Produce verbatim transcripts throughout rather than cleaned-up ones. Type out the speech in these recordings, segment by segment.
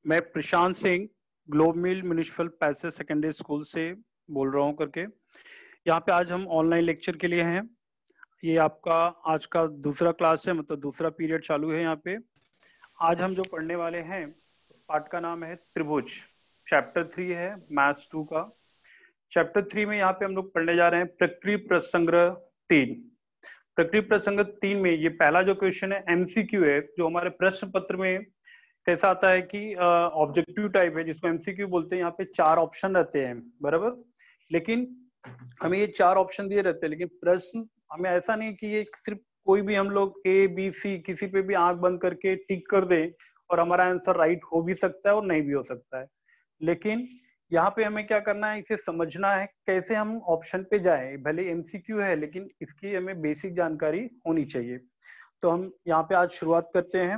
मैं Prashant Singh globe mill municipal passage secondary school से बोल रहा हूँ करके। यहाँ पे आज हम ऑनलाइन लेक्चर के लिए हैं। ये आपका आज का दूसरा क्लास है, मतलब दूसरा पीरियड चालू है यहाँ पे। आज हम जो पढ़ने वाले हैं पाठ का नाम है त्रिभुज। चैप्टर थ्री है मैथ्स टू का। चैप्टर थ्री में यहाँ पे हम लोग पढ़ने जा रहे हैं प्रक्रिया प्रसंग्रह तीन। प्रक्रिया प्रसंग्रह तीन में ये पहला जो क्वेश्चन है एमसीक्यू है, जो हमारे प्रश्न पत्र में कैसा आता है कि ऑब्जेक्टिव टाइप है, जिसको एमसीक्यू बोलते हैं। यहाँ पे चार ऑप्शन रहते हैं, बराबर। लेकिन हमें ये चार ऑप्शन दिए रहते हैं, लेकिन प्रश्न हमें ऐसा नहीं कि ये सिर्फ कोई भी हम लोग ए बी सी किसी पे भी आंख बंद करके टिक कर दें और हमारा आंसर राइट हो भी सकता है और नहीं भी हो सकता है। लेकिन यहाँ पे हमें क्या करना है, इसे समझना है कैसे हम ऑप्शन पे जाएं। भले एमसीक्यू है लेकिन इसकी हमें बेसिक जानकारी होनी चाहिए। तो हम यहाँ पे आज शुरुआत करते हैं।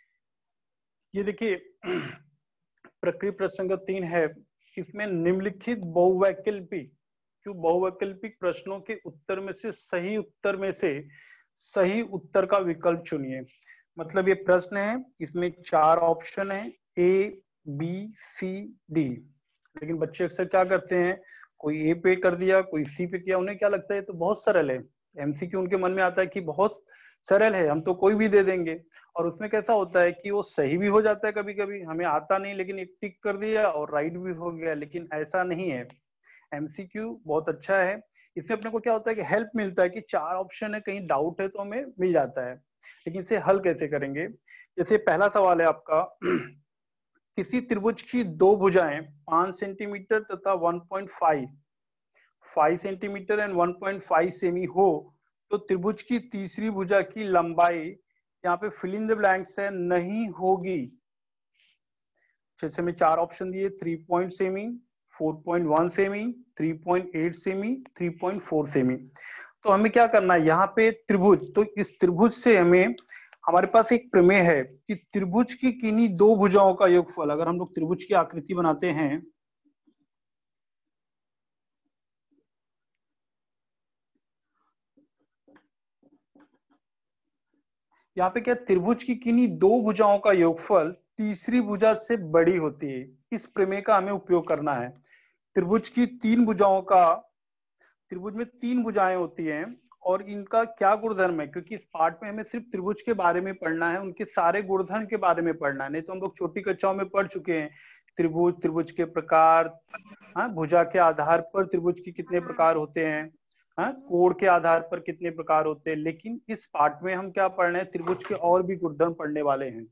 ये देखिए प्रक्रिया प्रसंग तीन है। इसमें निम्नलिखित बहुवैकल्पिक जो बहुवैकल्पिक प्रश्नों के उत्तर में से सही उत्तर में से सही उत्तर का विकल्प चुनिए। मतलब ये प्रश्न है, इसमें चार ऑप्शन है ए बी सी डी। लेकिन बच्चे अक्सर क्या करते हैं, कोई ए पे कर दिया, कोई सी पे किया। उन्हें क्या लगता है तो बहुत सरल है। एमसीक्यू उनके मन में आता है कि बहुत सरल है, हम तो कोई भी दे देंगे। और उसमें कैसा होता है कि वो सही भी हो जाता है, कभी कभी हमें आता नहीं लेकिन एक टिक कर दिया और राइट भी हो गया। लेकिन ऐसा नहीं है, एमसीक्यू बहुत अच्छा है। इसमें अपने को क्या होता है कि हेल्प मिलता है कि चार ऑप्शन है, कहीं डाउट है तो हमें मिल जाता है। लेकिन इसे हल कैसे करेंगे। जैसे पहला सवाल है आपका किसी त्रिभुज की दो भुजाएं पांच सेंटीमीटर तथा one point five five centimetre and one point five सेमी हो तो त्रिभुज की तीसरी भुजा की लंबाई, यहाँ पे फिल इन द ब्लैंक्स है, नहीं होगी। जैसे में चार ऑप्शन दिए, थ्री पॉइंट सेमी, फोर पॉइंट वन सेमी, थ्री पॉइंट एट सेमी, थ्री पॉइंट फोर सेमी। तो हमें क्या करना है यहाँ पे त्रिभुज, तो इस त्रिभुज से हमें, हमारे पास एक प्रमेय है कि त्रिभुज की किन्हीं दो भुजाओं का योगफल, अगर हम लोग त्रिभुज की आकृति बनाते हैं, यहाँ पे क्या त्रिभुज की किन्हीं दो भुजाओं का योगफल तीसरी भुजा से बड़ी होती है। इस प्रमेय का हमें उपयोग करना है। त्रिभुज की तीन भुजाओं का, त्रिभुज में तीन भुजाएं होती हैं और इनका क्या गुणधर्म है, क्योंकि इस पार्ट में हमें सिर्फ त्रिभुज के बारे में पढ़ना है, उनके सारे गुणधर्म के बारे में पढ़ना है। नहीं तो हम लोग छोटी कक्षाओं में पढ़ चुके हैं त्रिभुज, त्रिभुज के प्रकार, हाँ, भुजा के आधार पर त्रिभुज की कितने प्रकार होते हैं, हाँ, कोण के आधार पर कितने प्रकार होते हैं। लेकिन इस पार्ट में हम क्या पढ़ रहे हैं, त्रिभुज के और भी गुणधर्म पढ़ने वाले हैं।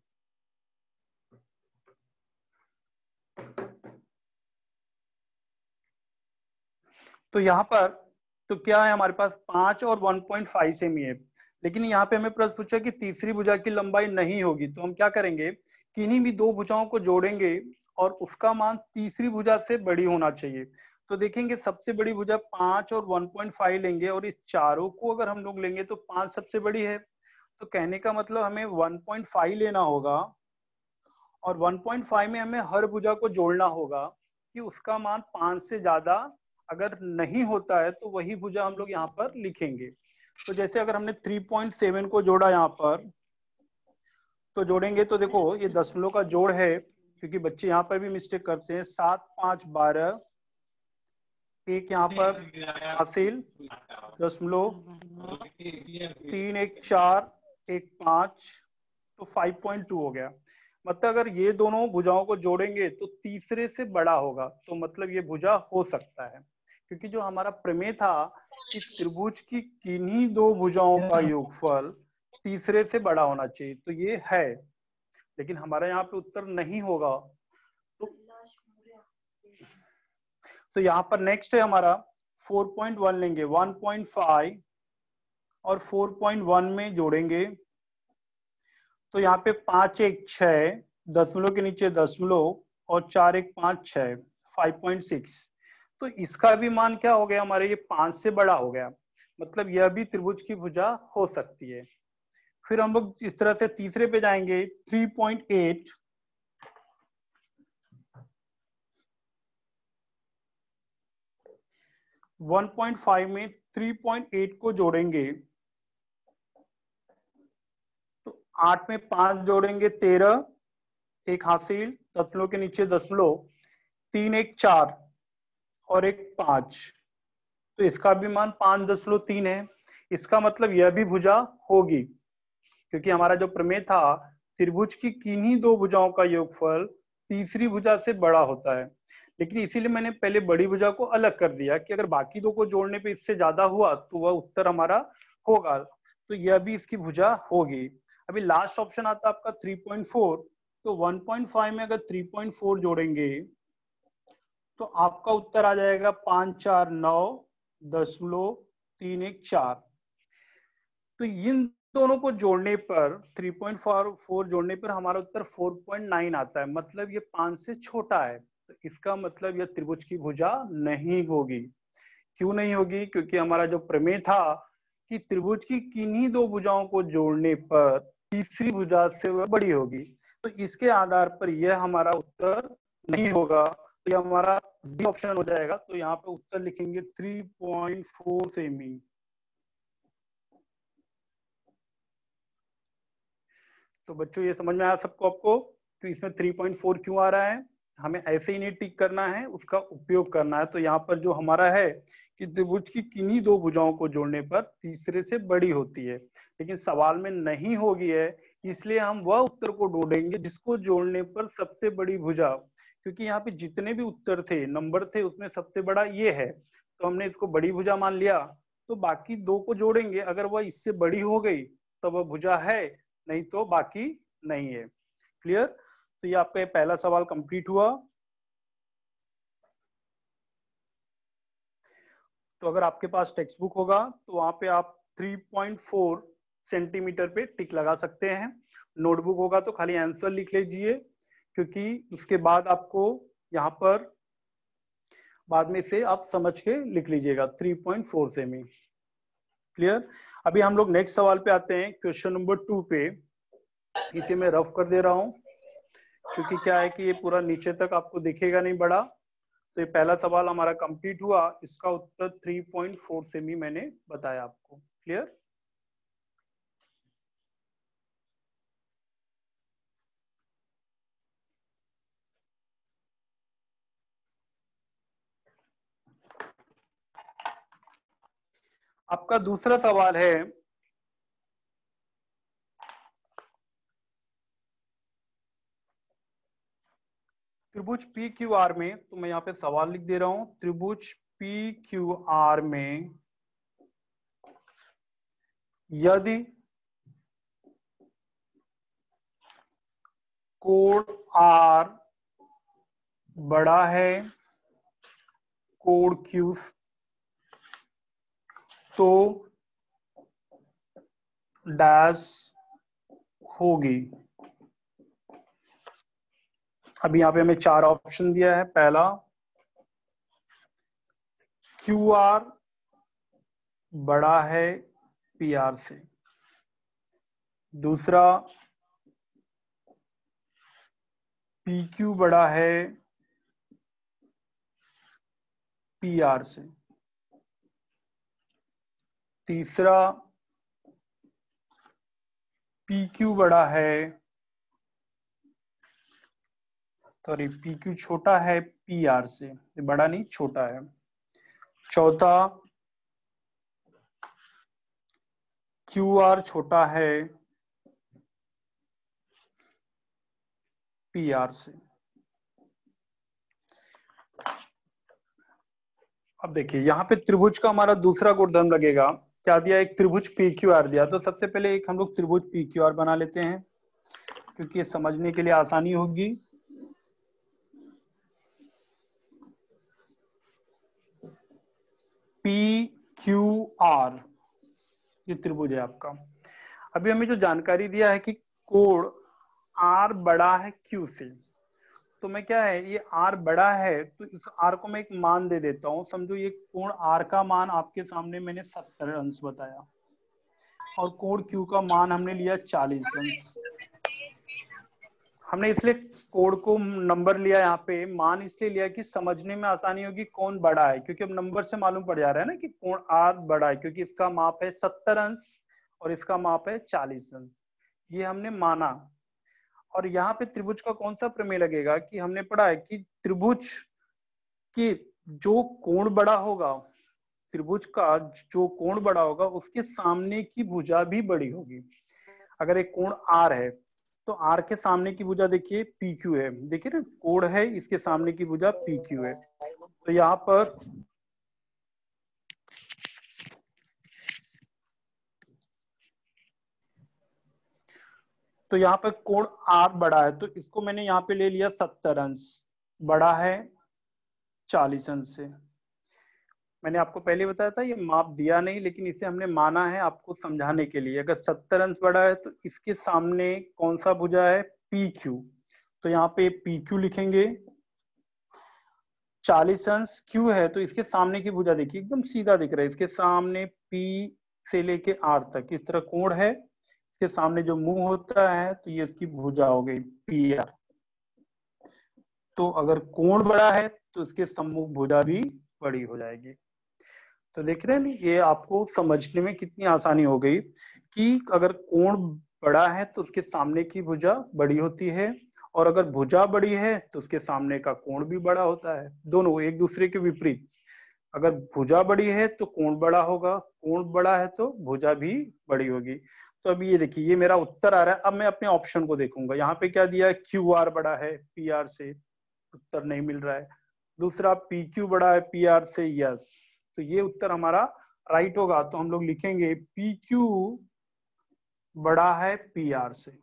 तो यहाँ पर तो क्या है, हमारे पास पांच और वन पॉइंट फाइव सेमी है। लेकिन यहाँ पे हमें प्रश्न पूछा कि तीसरी भुजा की लंबाई नहीं होगी। तो हम क्या करेंगे, किन्हीं भी दो भुजाओं को जोड़ेंगे और उसका मान तीसरी भुजा से बड़ी होना चाहिए। तो देखेंगे सबसे बड़ी भुजा पांच और वन पॉइंट फाइव लेंगे और इस चारों को अगर हम लोग लेंगे तो पांच सबसे बड़ी है। तो कहने का मतलब हमें वन पॉइंट फाइव लेना होगा और वन पॉइंट फाइव में हमें हर भुजा को जोड़ना होगा कि उसका मान पांच से ज्यादा अगर नहीं होता है तो वही भुजा हम लोग यहाँ पर लिखेंगे। तो जैसे अगर हमने थ्री पॉइंट सेवन को जोड़ा यहाँ पर, तो जोड़ेंगे तो देखो ये दशमलव का जोड़ है, क्योंकि बच्चे यहाँ पर भी मिस्टेक करते हैं। सात पांच बारह, एक यहाँ पर हासिल दशमलव, तीन एक चार, एक पांच, तो फाइव पॉइंट टू हो गया। मतलब अगर ये दोनों भुजाओं को जोड़ेंगे तो तीसरे से बड़ा होगा, तो मतलब ये भुजा हो सकता है। क्योंकि जो हमारा प्रमेय था कि त्रिभुज की किन्हीं दो भुजाओं का योगफल तीसरे से बड़ा होना चाहिए, तो ये है। लेकिन हमारा यहाँ पे उत्तर नहीं होगा। तो, तो यहाँ पर नेक्स्ट है हमारा फोर पॉइंट वन लेंगे, वन पॉइंट फाइव और फोर पॉइंट वन में जोड़ेंगे। तो यहाँ पे पांच एक छह, दशमलव के नीचे दशमलव और चार एक पांच छह, फाइव पॉइंट सिक्स। तो इसका भी मान क्या हो गया हमारे, ये पांच से बड़ा हो गया। मतलब यह भी त्रिभुज की भुजा हो सकती है। फिर हम लोग इस तरह से तीसरे पे जाएंगे, three point eight, one point five में थ्री पॉइंट एट को जोड़ेंगे तो आठ में पांच जोड़ेंगे तेरह, एक हासिल, दशमलव के नीचे दशमलव, तीन एक चार और एक पांच, तो इसका भी मान पांच दशमलव तीन है। इसका मतलब यह भी भुजा होगी, क्योंकि हमारा जो प्रमेय था त्रिभुज की किन्हीं दो भुजाओं का योगफल तीसरी भुजा से बड़ा होता है। लेकिन इसीलिए मैंने पहले बड़ी भुजा को अलग कर दिया कि अगर बाकी दो को जोड़ने पे इससे ज्यादा हुआ तो वह उत्तर हमारा होगा, तो यह भी इसकी भुजा होगी। अभी लास्ट ऑप्शन आता है आपका थ्री पॉइंट फोर, तो वन पॉइंट फाइव में अगर थ्री पॉइंट फोर जोड़ेंगे तो आपका उत्तर आ जाएगा पांच चार नौ दशमलव तीन एक चार। तो इन दोनों को जोड़ने पर थ्री पॉइंट फोर जोड़ने पर हमारा उत्तर फोर पॉइंट नाइन आता है, मतलब ये पांच से छोटा है। तो इसका मतलब यह त्रिभुज की भुजा नहीं होगी। क्यों नहीं होगी? क्योंकि हमारा जो प्रमेय था कि त्रिभुज की किन्हीं दो भुजाओं को जोड़ने पर तीसरी भुजा से वह बड़ी होगी, तो इसके आधार पर यह हमारा उत्तर नहीं होगा। तो यह हमारा बी ऑप्शन हो जाएगा। तो यहाँ पे उत्तर लिखेंगे थ्री पॉइंट फोर सेमी। तो बच्चों ये समझ में आया सबको आपको? तो इसमें थ्री पॉइंट फोर क्यों आ रहा है? हमें ऐसे ही नहीं टिक करना है, उसका उपयोग करना है। तो यहाँ पर जो हमारा है कि त्रिभुज की किन्हीं दो भुजाओं को जोड़ने पर तीसरे से बड़ी होती है, लेकिन सवाल में नहीं होगी है, इसलिए हम वह उत्तर को ढूंढेंगे जिसको जोड़ने पर सबसे बड़ी भुजा, क्योंकि यहाँ पे जितने भी उत्तर थे, नंबर थे, उसमें सबसे बड़ा ये है, तो हमने इसको बड़ी भुजा मान लिया। तो बाकी दो को जोड़ेंगे, अगर वह इससे बड़ी हो गई तो वह भुजा है, नहीं तो बाकी नहीं है। क्लियर? तो ये आपका पहला सवाल कंप्लीट हुआ। तो अगर आपके पास टेक्स्ट बुक होगा तो वहां पे आप थ्री पॉइंट फोर सेंटीमीटर पे टिक लगा सकते हैं। नोटबुक होगा तो खाली आंसर लिख लीजिए, क्योंकि उसके बाद आपको यहाँ पर बाद में से आप समझ के लिख लीजिएगा थ्री पॉइंट फोर सेमी। क्लियर? अभी हम लोग नेक्स्ट सवाल पे आते हैं, क्वेश्चन नंबर टू पे। इसे मैं रफ कर दे रहा हूं, क्योंकि क्या है कि ये पूरा नीचे तक आपको दिखेगा नहीं बड़ा। तो ये पहला सवाल हमारा कंप्लीट हुआ, इसका उत्तर थ्री पॉइंट फोर सेमी मैंने बताया आपको। क्लियर? आपका दूसरा सवाल है, त्रिभुज पी क्यू आर में, तो मैं यहाँ पे सवाल लिख दे रहा हूं, त्रिभुज पी क्यू आर में यदि कोण आर बड़ा है कोण क्यू तो डैश होगी। अभी यहाँ पे हमें चार ऑप्शन दिया है। पहला, क्यू आर बड़ा है पी आर से। दूसरा, पी क्यू बड़ा है पी आर से। तीसरा, पी क्यू बड़ा है, सॉरी पी क्यू छोटा है पी आर से, ये बड़ा नहीं छोटा है। चौथा, क्यू आर छोटा है पी आर से। अब देखिए यहाँ पे त्रिभुज का हमारा दूसरा गुणधर्म लगेगा। क्या दिया? एक त्रिभुज पी क्यू आर दिया। तो सबसे पहले एक हम लोग त्रिभुज पी क्यू आर बना लेते हैं, क्योंकि ये समझने के लिए आसानी होगी। पी क्यू आर ये त्रिभुज है आपका। अभी हमें जो जानकारी दिया है कि कोण आर बड़ा है क्यू से, तो मैं क्या है, ये आर बड़ा है तो इस आर को मैं एक मान दे देता हूं। समझो ये कोण आर का मान आपके सामने मैंने सत्तर अंश बताया, और कोण क्यू का मान हमने लिया चालीस अंश। हमने इसलिए कोण को नंबर लिया, यहाँ पे मान इसलिए लिया कि समझने में आसानी होगी कौन बड़ा है, क्योंकि अब नंबर से मालूम पड़ जा रहा है ना कि कोण आर बड़ा है, क्योंकि इसका माप है सत्तर अंश और इसका माप है चालीस अंश। ये हमने माना। और यहाँ पे त्रिभुज का कौन सा प्रमेय लगेगा कि हमने पढ़ा है कि त्रिभुज की जो कोण बड़ा होगा, त्रिभुज का जो कोण बड़ा होगा उसके सामने की भुजा भी बड़ी होगी। अगर एक कोण आर है तो आर के सामने की भुजा देखिए पी क्यू है, देखिए ना कोण है इसके सामने की भुजा पी क्यू है। तो यहाँ पर तो यहाँ पर कोण आर बड़ा है तो इसको मैंने यहाँ पे ले लिया सत्तर अंश, बड़ा है चालीस अंश से। मैंने आपको पहले बताया था ये माप दिया नहीं लेकिन इसे हमने माना है आपको समझाने के लिए। अगर सत्तर अंश बड़ा है तो इसके सामने कौन सा भुजा है पी क्यू, तो यहाँ पे पी क्यू लिखेंगे। चालीस अंश क्यू है तो इसके सामने की भुजा देखिए एकदम सीधा दिख रहा है, इसके सामने पी से लेके आर तक इस तरह कोण है, इसके सामने जो मुंह होता है तो ये इसकी भुजा हो गई पी आर। तो अगर कोण बड़ा है तो इसके सम्मुख भुजा भी बड़ी हो जाएगी। तो देख रहे हैं ये आपको समझने में कितनी आसानी हो गई कि अगर कोण बड़ा है तो उसके सामने की भुजा बड़ी होती है और अगर भुजा बड़ी है तो उसके सामने का कोण भी बड़ा होता है, दोनों एक दूसरे के विपरीत। अगर भुजा बड़ी है तो कोण बड़ा होगा, कोण बड़ा है तो भुजा भी बड़ी होगी। तो अभी ये देखिए ये मेरा उत्तर आ रहा है। अब मैं अपने ऑप्शन को देखूंगा, यहाँ पे क्या दिया है क्यू आर बड़ा है पी आर से, उत्तर नहीं मिल रहा है। दूसरा पी क्यू बड़ा है पी आर से, यस, तो ये उत्तर हमारा राइट होगा। तो हम लोग लिखेंगे पी क्यू बड़ा है पी आर से।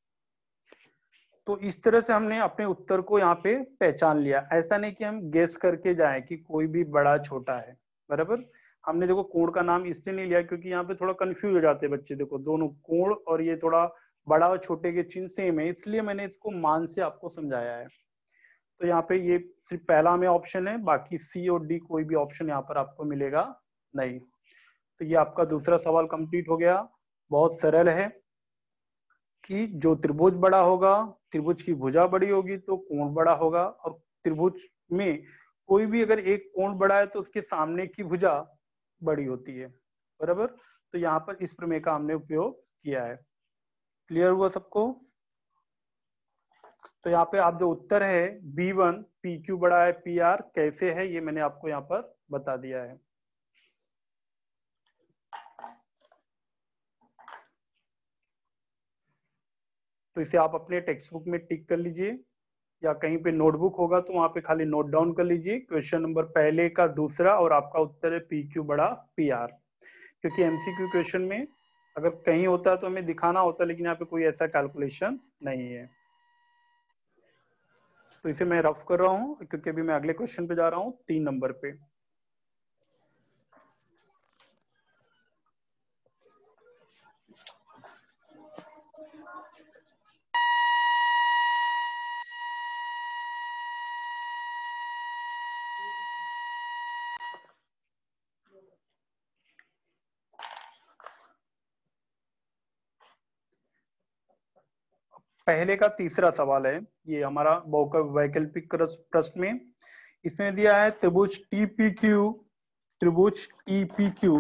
तो इस तरह से हमने अपने उत्तर को यहाँ पे पहचान लिया। ऐसा नहीं कि हम गेस करके जाएं कि कोई भी बड़ा छोटा है, बराबर। हमने देखो कोण का नाम इसलिए नहीं लिया क्योंकि यहाँ पे थोड़ा कंफ्यूज हो जाते हैं बच्चे, देखो दोनों कोण और ये थोड़ा बड़ा और छोटे के चिन्ह सेम है, इसलिए मैंने इसको मान से आपको समझाया है। तो यहाँ पे ये सिर्फ पहला में ऑप्शन है, बाकी सी और डी कोई भी ऑप्शन यहाँ पर आपको मिलेगा नहीं। तो ये आपका दूसरा सवाल कंप्लीट हो गया। बहुत सरल है कि जो त्रिभुज बड़ा होगा, त्रिभुज की भुजा बड़ी होगी तो कोण बड़ा होगा, और त्रिभुज में कोई भी अगर एक कोण बड़ा है तो उसके सामने की भुजा बड़ी होती है, बराबर। तो यहाँ पर इस प्रमेय का हमने उपयोग किया है। क्लियर हुआ सबको? तो यहाँ पे आप जो उत्तर है बी वन पी क्यू बड़ा है पी आर कैसे है ये मैंने आपको यहाँ पर बता दिया है। तो इसे आप अपने टेक्स्ट बुक में टिक कर लीजिए या कहीं पे नोटबुक होगा तो वहां पे खाली नोट डाउन कर लीजिए क्वेश्चन नंबर पहले का दूसरा, और आपका उत्तर है पी क्यू बड़ा पी आर। क्योंकि एमसीक्यू क्वेश्चन में अगर कहीं होता तो हमें दिखाना होता, लेकिन यहाँ पे कोई ऐसा कैलकुलेशन नहीं है। तो इसे मैं रफ कर रहा हूँ क्योंकि अभी मैं अगले क्वेश्चन पे जा रहा हूँ, तीन नंबर पे। पहले का तीसरा सवाल है ये हमारा वैकल्पिक प्रश्न में। इसमें दिया है त्रिभुज टी पी क्यू, त्रिभुज T P Q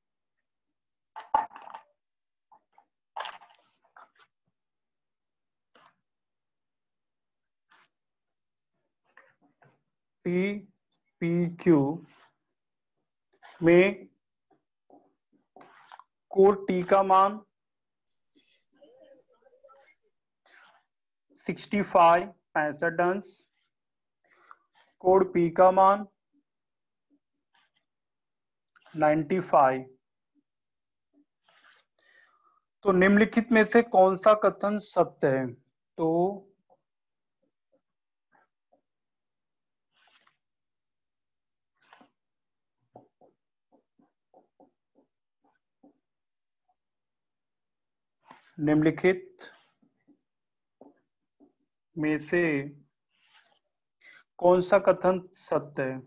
T P Q में कोण टी का मान पैंसठ पैंसठ अंश, कोण पी का मान पचानवे। तो निम्नलिखित में से कौन सा कथन सत्य है? तो निम्नलिखित में से कौन सा कथन सत्य है?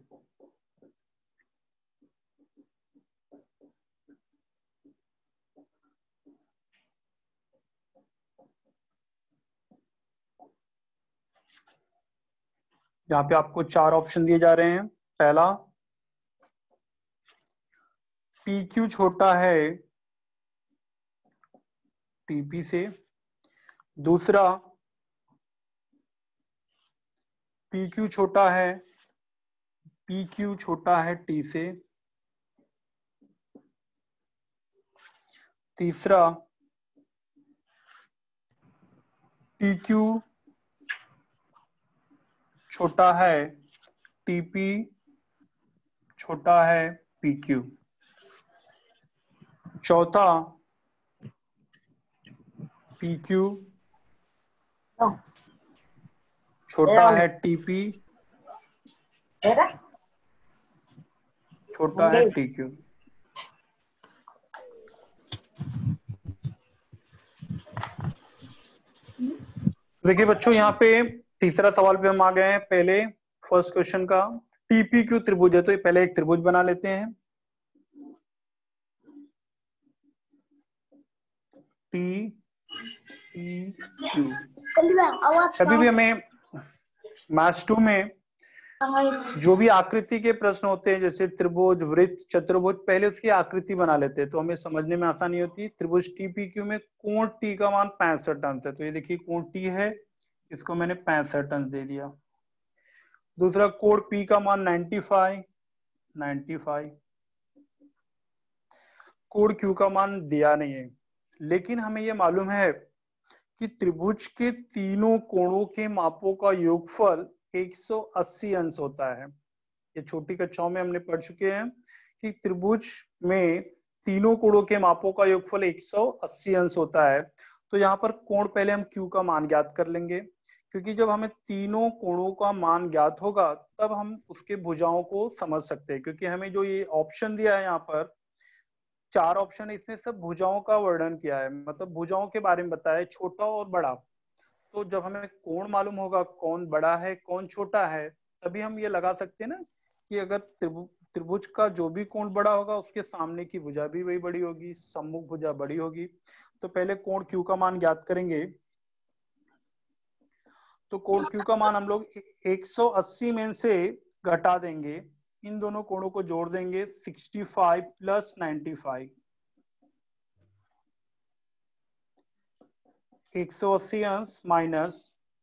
यहाँ पे आपको चार ऑप्शन दिए जा रहे हैं। पहला, पी क्यू छोटा है टीपी से। दूसरा, पी क्यू छोटा है पी क्यू छोटा है टी से। तीसरा, टी क्यू छोटा है टीपी छोटा है पी क्यू। चौथा, पी क्यू छोटा है टीपी छोटा है टी क्यू। देखिए बच्चों, यहाँ पे तीसरा सवाल पे हम आ गए हैं। पहले फर्स्ट क्वेश्चन का टीपी क्यू त्रिभुज है, तो ये पहले एक त्रिभुज बना लेते हैं। T P Q. कभी भी हमें मैथ्स टू में जो भी आकृति के प्रश्न होते हैं, जैसे त्रिभुज, वृत्त, चतुर्भुज, पहले उसकी आकृति बना लेते हैं तो हमें समझने में आसानी होती है। त्रिभुज टीपीक्यू में कोण टी का मान पैंसठ अंश है, तो ये देखिए कोण टी है, इसको मैंने पैंसठ अंश दे दिया। दूसरा, कोण पी का मान पचानवे, पचानवे। कोण क्यू का मान दिया नहीं है, लेकिन हमें यह मालूम है कि त्रिभुज के तीनों कोणों के मापों का योगफल एक सौ अस्सी अंश होता है। ये छोटी कक्षाओं में हमने पढ़ चुके हैं कि त्रिभुज में तीनों कोणों के मापों का योगफल एक सौ अस्सी अंश होता है। तो यहाँ पर कोण पहले हम Q का मान ज्ञात कर लेंगे, क्योंकि जब हमें तीनों कोणों का मान ज्ञात होगा तब हम उसके भुजाओं को समझ सकते हैं। क्योंकि हमें जो ये ऑप्शन दिया है, यहाँ पर चार ऑप्शन है, इसमें सब भुजाओं का वर्णन किया है, मतलब भुजाओं के बारे में बताया है, छोटा और बड़ा। तो जब हमें कोण मालूम होगा कौन बड़ा है कौन छोटा है, तभी हम ये लगा सकते हैं ना कि अगर त्रिभुज का जो भी कोण बड़ा होगा उसके सामने की भुजा भी वही बड़ी होगी, सम्मुख भुजा बड़ी होगी। तो पहले कोण Q का मान ज्ञात करेंगे। तो कोण Q का मान हम लोग एक सौ अस्सी में से घटा देंगे, इन दोनों कोणों को जोड़ देंगे, पैंसठ प्लस पचानवे। एक सौ अस्सी अंश माइनस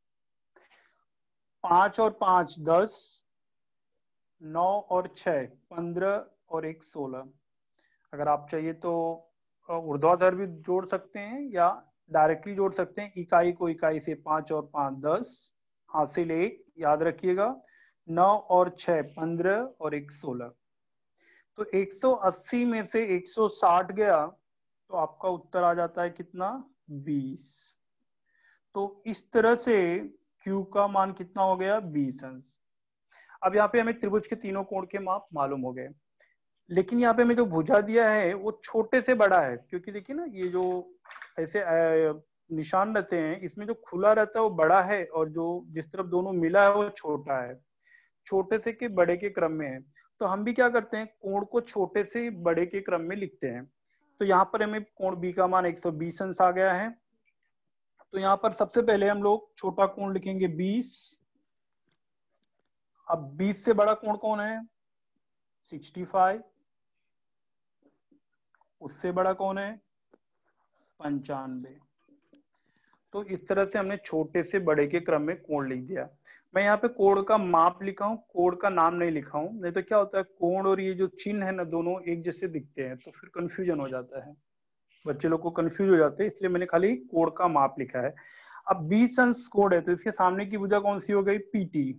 पांच और पांच दस, नौ और छह पंद्रह और एक सोलह। अगर आप चाहिए तो ऊर्ध्वाधर भी जोड़ सकते हैं या डायरेक्टली जोड़ सकते हैं। इकाई को इकाई से, पांच और पांच दस, हासिल एक, याद रखिएगा, नौ और छह पंद्रह और एक सोलह। तो एक सौ अस्सी में से एक सौ साठ गया तो आपका उत्तर आ जाता है कितना, बीस। तो इस तरह से Q का मान कितना हो गया, बीस अंश। अब यहाँ पे हमें त्रिभुज के तीनों कोण के माप मालूम हो गए, लेकिन यहाँ पे हमें जो भुजा दिया है वो छोटे से बड़ा है। क्योंकि देखिए ना, ये जो ऐसे निशान रहते हैं, इसमें जो खुला रहता है वो बड़ा है और जो जिस तरफ दोनों मिला है वो छोटा है। छोटे से के बड़े के क्रम में है। तो हम भी क्या करते हैं, कोण को छोटे से बड़े के क्रम में लिखते हैं। तो यहाँ पर हमें कोण बी का मान एक सौ बीस अंश आ गया है। तो यहाँ पर सबसे पहले हम लोग छोटा कोण लिखेंगे बीस। अब बीस से बड़ा कोण कौन है, पैंसठ। उससे बड़ा कौन है, पंचानवे। तो इस तरह से हमने छोटे से बड़े के क्रम में कोण लिख दिया। मैं यहाँ पे कोण का माप लिखा हूँ, कोण का नाम नहीं लिखा हूँ, नहीं तो क्या होता है, कोण और ये जो चिन्ह है ना, दोनों एक जैसे दिखते हैं तो फिर कंफ्यूजन हो जाता है, बच्चे लोग को कंफ्यूज हो जाते हैं, इसलिए मैंने खाली कोण का माप लिखा है। अब बीस अंश कोण है तो इसके सामने की भुजा कौन सी हो गई, पीटी,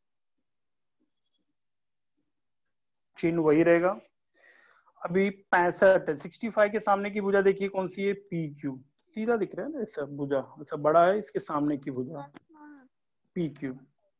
चिन्ह वही रहेगा। अभी पैंसठ है, सिक्सटी फाइव के सामने की भुजा देखिए कौन सी है, पी क्यू, सीधा दिख रहा है ना, ऐसा भुजा ऐसा बड़ा है, इसके सामने की भुजा पी क्यू।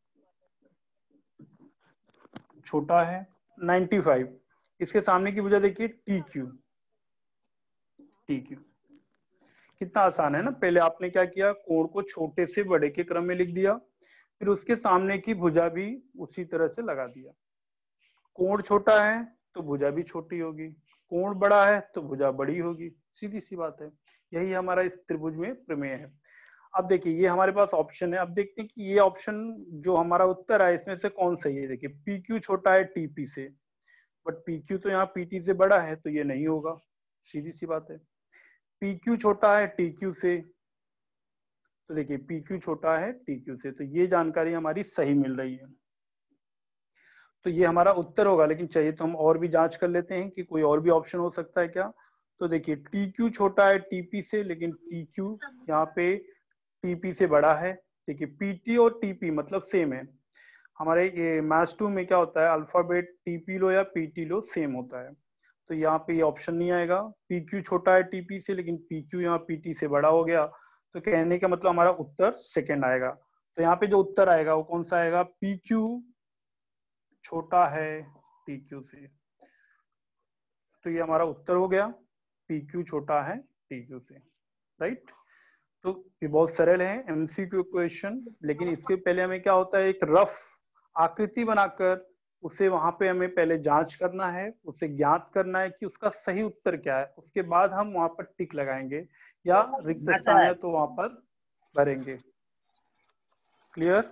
छोटा है पचानवे, इसके सामने की भुजा देखिए टी क्यू, टी क्यू। कितना आसान है ना। पहले आपने क्या किया, कोण को छोटे से बड़े के क्रम में लिख दिया, फिर उसके सामने की भुजा भी उसी तरह से लगा दिया। कोण छोटा है तो भुजा भी छोटी होगी, कोण बड़ा है तो भुजा बड़ी होगी, सीधी सी बात है। यही हमारा इस त्रिभुज में प्रमेय है। अब देखिए ये हमारे पास ऑप्शन है, अब देखते हैं कि ये ऑप्शन जो हमारा उत्तर है इसमें से कौन सही है। देखिए पी क्यू छोटा है टीपी से, बट पी क्यू तो यहाँ पीटी से बड़ा है तो ये नहीं होगा, सीधी सी बात है। पी क्यू छोटा है टी क्यू से, तो देखिए पी क्यू छोटा है टी क्यू से, तो ये जानकारी हमारी सही मिल रही है। तो ये हमारा उत्तर होगा, लेकिन चाहिए तो हम और भी जांच कर लेते हैं कि कोई और भी ऑप्शन हो सकता है क्या। तो देखिए टी क्यू छोटा है टीपी से, लेकिन टी क्यू यहाँ पे टीपी से बड़ा है। देखिए पीटी और टीपी मतलब सेम है। हमारे ये मैथ्स टू में क्या होता है, अल्फाबेट टीपी लो या पीटी लो सेम होता है। तो यहाँ पे ये ऑप्शन नहीं आएगा। पी क्यू छोटा है टीपी से, लेकिन पी क्यू यहाँ पीटी से बड़ा हो गया, तो कहने का मतलब हमारा उत्तर सेकंड आएगा। तो यहाँ पे जो उत्तर आएगा वो कौन सा आएगा, पी क्यू छोटा है टी क्यू से। तो ये हमारा उत्तर हो गया, पी क्यू छोटा है टी क्यू से, राइट। तो ये बहुत सरल है एमसीक्यू क्वेश्चन, लेकिन इसके पहले हमें क्या होता है, एक रफ आकृति बनाकर उसे वहां पे हमें पहले जांच करना है, उसे ज्ञात करना है कि उसका सही उत्तर क्या है। उसके बाद हम वहां पर टिक लगाएंगे या रिक्त स्थान है तो वहां पर भरेंगे। क्लियर।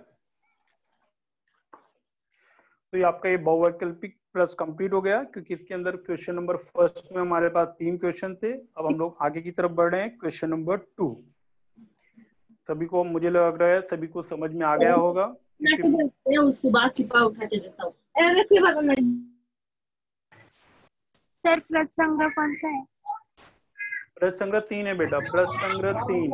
तो ये आपका ये बहुवैकल्पिक प्लस कंप्लीट हो गया, क्योंकि इसके अंदर क्वेश्चन नंबर फर्स्ट में हमारे पास तीन क्वेश्चन थे। अब हम लोग आगे की तरफ बढ़ रहे हैं, क्वेश्चन नंबर टू। सभी को, मुझे लग रहा है सभी को समझ में आ गया होगा। उसको बाद सिपा उठा के देता हूँ। सर प्रश्न संग्रह कौन सा है? प्रश्न संग्रह तीन है बेटा, प्रश्न संग्रह तीन।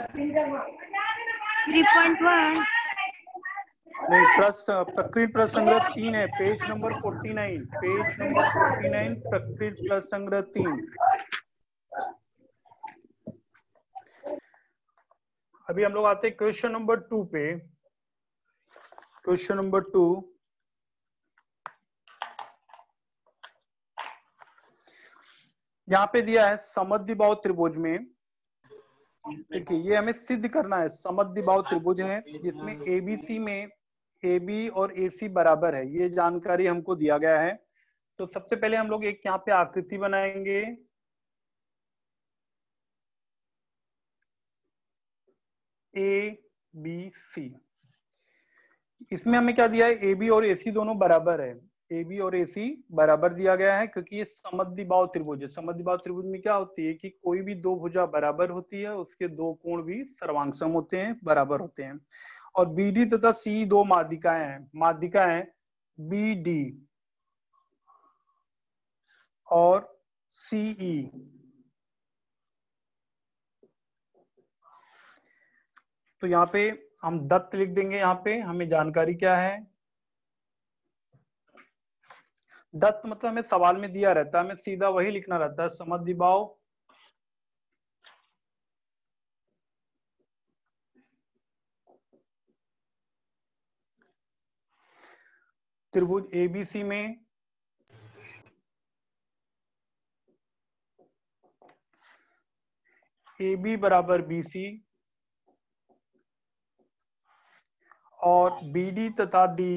थ्री पॉइंट वन नहीं, प्रश्न प्रकृत प्रश्न संग्रह तीन है, page number forty nine, page number forty nine, प्रकृत प्रश्न संग्रह तीन। अभी हम लोग आते हैं क्वेश्चन नंबर टू पे। क्वेश्चन नंबर टू, यहाँ पे दिया है समद्विबाहु त्रिभुज में, देखिए ये हमें सिद्ध करना है। समद्विबाहु त्रिभुज है जिसमें एबीसी में ए बी और ए सी बराबर है, ये जानकारी हमको दिया गया है। तो सबसे पहले हम लोग एक यहाँ पे आकृति बनाएंगे। ए बी सी, इसमें हमें क्या दिया है, ए बी और ए सी दोनों बराबर है। ए बी और ए सी बराबर दिया गया है, क्योंकि ये समद्विबाहु त्रिभुज है। समद्विबाहु त्रिभुज में क्या होती है कि कोई भी दो भुजा बराबर होती है, उसके दो कोण भी सर्वांगसम होते हैं, बराबर होते हैं। और बी डी तथा सी दो माध्यिकाएं हैं, माध्यिकाएं बी डी और सी ई। तो यहाँ पे हम दत्त लिख देंगे। यहाँ पे हमें जानकारी क्या है, दत्त मतलब हमें सवाल में दिया रहता है, हमें सीधा वही लिखना रहता है। समद्विबाहु त्रिभुज एबीसी में ए बी बराबर बी सी और बी डी तथा डी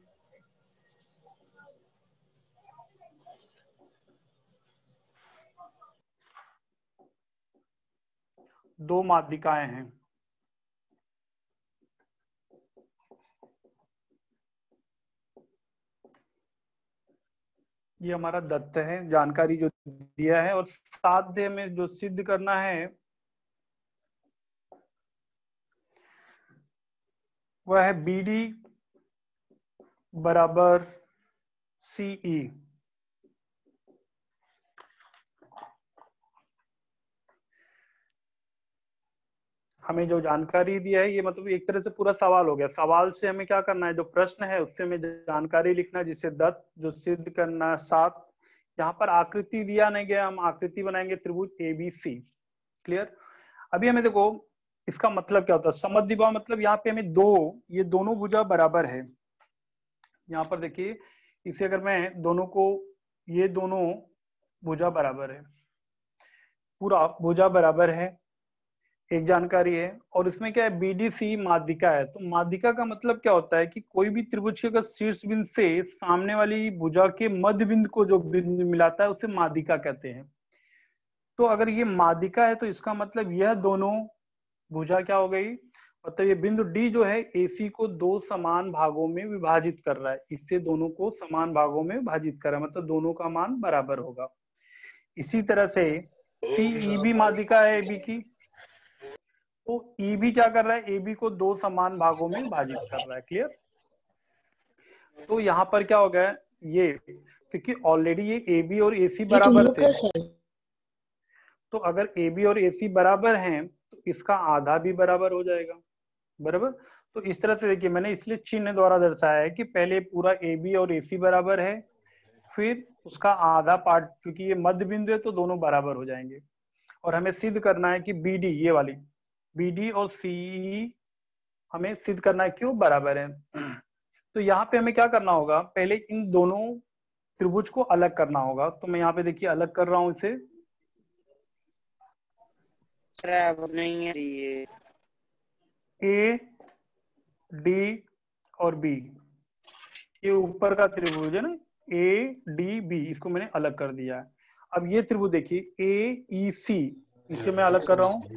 दो माध्यिकाएं हैं। ये हमारा दत्त है, जानकारी जो दिया है। और साथ ही हमें जो सिद्ध करना है वह है बी डी बराबर सी ई। हमें जो जानकारी दिया है ये मतलब एक तरह से पूरा सवाल हो गया। सवाल से हमें क्या करना है, जो प्रश्न है उससे हमें जानकारी लिखना है, जिसे दत्त जो सिद्ध करना है। साथ यहाँ पर आकृति दिया नहीं गया, हम आकृति बनाएंगे त्रिभुज ए बी सी। क्लियर। अभी हमें देखो इसका मतलब क्या होता है, समद्विबाहु मतलब यहाँ पे हमें दो, ये दोनों भुजा बराबर है। यहाँ पर देखिए इसे अगर मैं दोनों को, ये दोनों भुजा बराबर है, पूरा भुजा बराबर है, एक जानकारी है। और इसमें क्या है, बीडीसी माध्यिका है। तो माध्यिका का मतलब क्या होता है कि कोई भी त्रिभुज के शीर्ष बिंदु से सामने वाली भुजा के मध्य बिंदु को जो बिंदु मिलाता है उसे माध्यिका कहते हैं। तो अगर ये माध्यिका है तो इसका मतलब यह दोनों भुजा क्या हो गई, मतलब ये बिंदु डी जो है एसी को दो समान भागों में विभाजित कर रहा है, इससे दोनों को समान भागों में विभाजित कर रहा है, मतलब दोनों का मान बराबर होगा। इसी तरह से सी ई भी माध्यिका है ए बी की, तो ई भी क्या कर रहा है, ए बी को दो समान भागों में विभाजित कर रहा है। क्लियर? तो यहाँ पर क्या हो गया ये, क्योंकि ऑलरेडी ये ए बी और ए सी बराबर थे, तो अगर ए बी और ए सी बराबर हैं तो इसका आधा भी बराबर हो जाएगा। बराबर? तो इस तरह से देखिए, मैंने इसलिए चिन्ह द्वारा दर्शाया है कि पहले पूरा ए बी और ए सी बराबर है, फिर उसका आधा पार्ट, क्योंकि ये मध्य बिंदु है तो दोनों बराबर हो जाएंगे। और हमें सिद्ध करना है कि बी डी, ये वाली बी डी और सी हमें सिद्ध करना है क्यों बराबर है। तो यहाँ पे हमें क्या करना होगा, पहले इन दोनों त्रिभुज को अलग करना होगा। तो मैं यहाँ पे देखिए अलग कर रहा हूं इसे। नहीं है ये ए डी और बी, ये ऊपर का त्रिभुज है ना, ए डी बी, इसको मैंने अलग कर दिया है। अब ये त्रिभुज देखिए ए ई सी, इसे मैं अलग कर रहा हूं।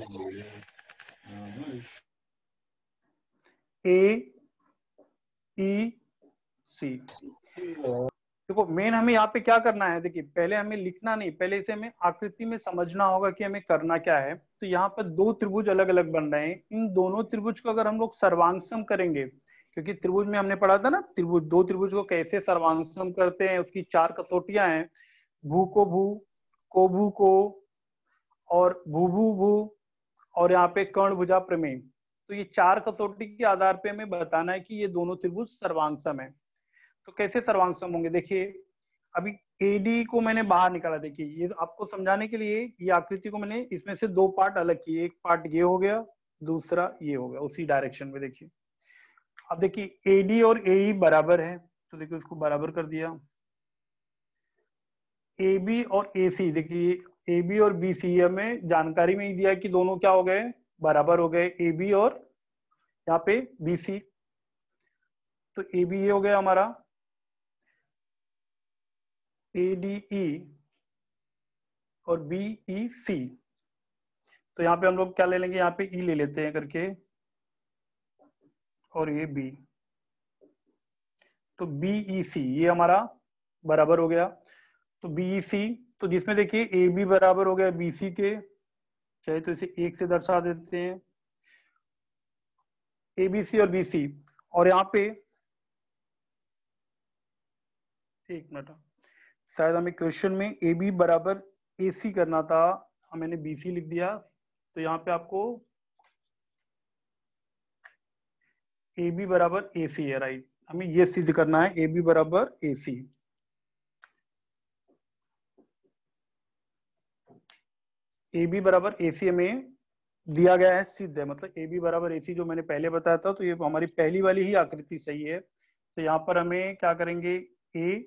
ए ई सी, देखो मेन हमें यहाँ पे क्या करना है, देखिए पहले हमें लिखना नहीं, पहले इसे हमें आकृति में समझना होगा कि हमें करना क्या है। तो यहाँ पर दो त्रिभुज अलग अलग बन रहे हैं, इन दोनों त्रिभुज को अगर हम लोग सर्वांगसम करेंगे, क्योंकि त्रिभुज में हमने पढ़ा था ना, त्रिभुज दो त्रिभुज को कैसे सर्वांगसम करते हैं, उसकी चार कसौटियां हैं, भू को भू, को भू को, और भू भू भू, और यहाँ पे कर्ण भुजा प्रमेय। तो ये चार कसौटी के आधार पे हमें बताना है कि ये दोनों त्रिभुज सर्वांगसम है। तो कैसे सर्वांगसम होंगे, देखिए अभी A D को मैंने बाहर निकाला। देखिए ये आपको समझाने के लिए ये आकृति को मैंने इसमें से दो पार्ट अलग किए, एक पार्ट ये हो गया, दूसरा ये हो गया, उसी डायरेक्शन में। देखिए अब देखिए A D और A E बराबर है, तो देखिए उसको बराबर कर दिया। A B और A C, देखिए A B और B C हमें जानकारी में ही दिया कि दोनों क्या हो गए, बराबर हो गए, A B और यहाँ पे B C। तो A B ये हो गया हमारा, A D E और B E C। तो यहाँ पे हम लोग क्या ले लेंगे, यहाँ पे E ले लेते हैं करके, और ये B, तो B E C ये हमारा बराबर हो गया। तो B E C, तो जिसमें देखिए A B बराबर हो गया B C के, चाहे तो इसे एक से दर्शा देते हैं, A B C और B C। और यहाँ पे एक मिनट, शायद हमें क्वेश्चन में ए बी बराबर ए सी करना था, मैंने बी सी लिख दिया। तो यहाँ पे आपको ए बी बराबर ए सी है, राइट। हमें ये सिद्ध करना है ए बी बराबर ए सी। ए बी बराबर ए सी हमें दिया गया है, सिद्ध है, मतलब ए बी बराबर ए सी जो मैंने पहले बताया था। तो ये हमारी पहली वाली ही आकृति सही है। तो यहाँ पर हमें क्या करेंगे, ए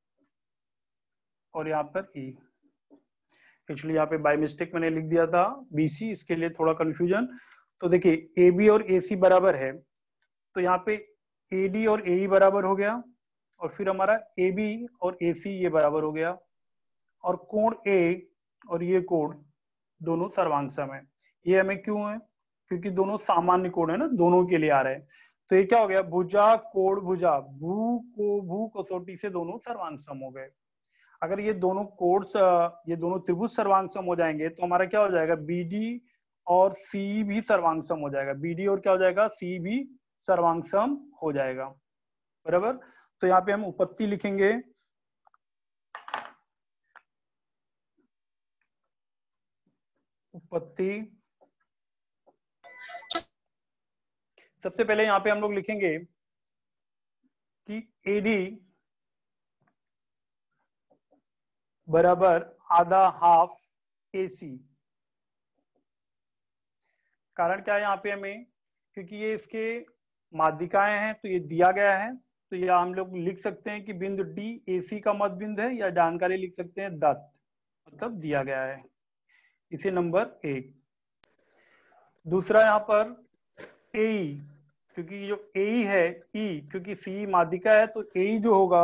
और यहाँ पर ई। एक्चुअली यहाँ पे बाय मिस्टेक मैंने लिख दिया था बीसी, इसके लिए थोड़ा कंफ्यूजन। तो देखिए ए बी और ए सी बराबर है, तो यहाँ पे ए डी और ए ई बराबर हो गया, और फिर हमारा ए बी और ए सी ये बराबर हो गया, और कोण ए और ये कोण दोनों सर्वांगसम है। ये हमें क्यों है, क्योंकि दोनों सामान्य कोण है ना, दोनों के लिए आ रहे हैं। तो ये क्या हो गया, भुजा कोण भुजा, भू को भू कसौटी से दोनों सर्वांगसम हो गए। अगर ये दोनों कोण, ये दोनों त्रिभुज सर्वांगसम हो जाएंगे तो हमारा क्या हो जाएगा, बी डी और सी भी सर्वांगसम हो जाएगा, बी डी और क्या हो जाएगा, सी भी सर्वांगसम हो जाएगा। बराबर? तो यहाँ पे हम उपपत्ति लिखेंगे, उपपत्ति। सबसे पहले यहाँ पे हम लोग लिखेंगे कि एडी बराबर आधा हाफ एसी। कारण क्या है यहाँ पे हमें, क्योंकि ये इसके माध्यिकाएं हैं, तो ये दिया गया है। तो या हम लोग लिख सकते हैं कि बिंदु डी एसी का मध्य बिंदु है, या जानकारी लिख सकते हैं दत्त, मतलब दिया गया है। इसे नंबर एक। दूसरा यहाँ पर ए, क्योंकि जो ए है ई, क्योंकि सी माध्यिका है, तो ए जो होगा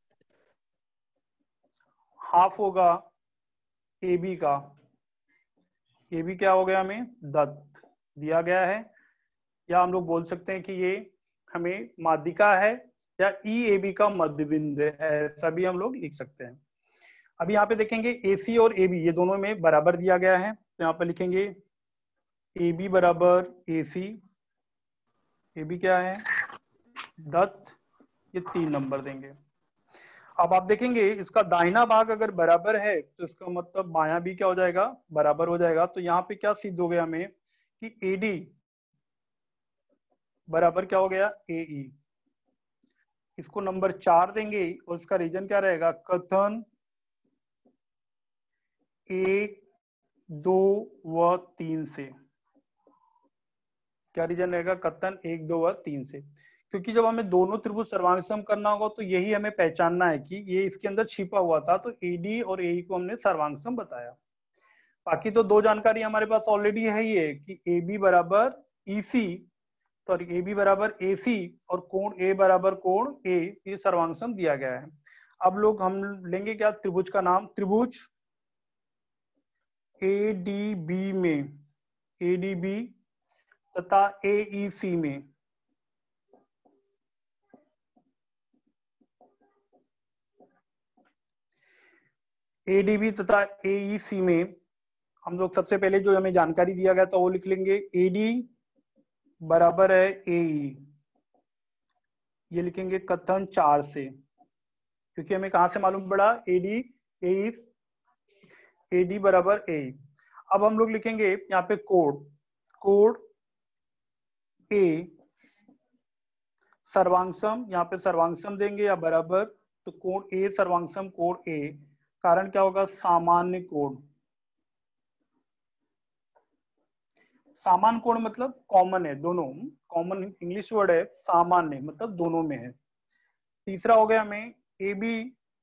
हाफ होगा ए बी का। ए बी क्या हो गया, हमें दत्त दिया गया है, या हम लोग बोल सकते हैं कि ये हमें माध्यिका है, या ई ए बी का मध्य बिंदु है, ऐसा भी हम लोग लिख सकते हैं। अब यहाँ पे देखेंगे ए सी और ए बी ये दोनों में बराबर दिया गया है, तो यहाँ पे लिखेंगे ए बी बराबर ए सी, ए बी क्या है दत्त, ये तीन नंबर देंगे। अब आप देखेंगे इसका दाहिना भाग अगर बराबर है तो इसका मतलब बायां भी क्या हो जाएगा, बराबर हो जाएगा। तो यहाँ पे क्या सिद्ध हो गया हमें कि ए डी बराबर क्या हो गया ए ई। इसको नंबर चार देंगे और इसका रीजन क्या रहेगा, कथन एक दो व तीन से। क्या रीजन रहेगा, कथन एक दो व तीन से। क्योंकि जब हमें दोनों त्रिभुज सर्वांग सम करना होगा तो यही हमें पहचानना है कि ये इसके अंदर छिपा हुआ था, तो एडी और एई को हमने सर्वांग सम बताया। बाकी तो दो जानकारी हमारे पास ऑलरेडी है ही है कि ए बी बराबर ई सी, सॉरी ए बी बराबर ए सी और कोण ए बराबर कोण ए, ये सर्वांग सम दिया गया है। अब लोग हम लेंगे क्या, त्रिभुज का नाम, त्रिभुज ए डी बी में, ए डी बी तथा ए ई सी में ए डी बी तथा ए ई सी में हम लोग सबसे पहले जो हमें जानकारी दिया गया था वो लिख लेंगे, ए डी बराबर है ए ई, ये लिखेंगे कथन चार से, क्योंकि हमें कहां से मालूम पड़ा A D A A D बराबर ए। अब हम लोग लिखेंगे यहाँ पे कोड, कोड ए सर्वांगसम, यहाँ पे सर्वांगसम देंगे या बराबर, तो कोण ए सर्वांगसम कोण ए, कारण क्या होगा, सामान्य कोण। सामान्य कोण मतलब कॉमन है, दोनों कॉमन इंग्लिश वर्ड है, सामान्य मतलब दोनों में है। तीसरा हो गया हमें ए बी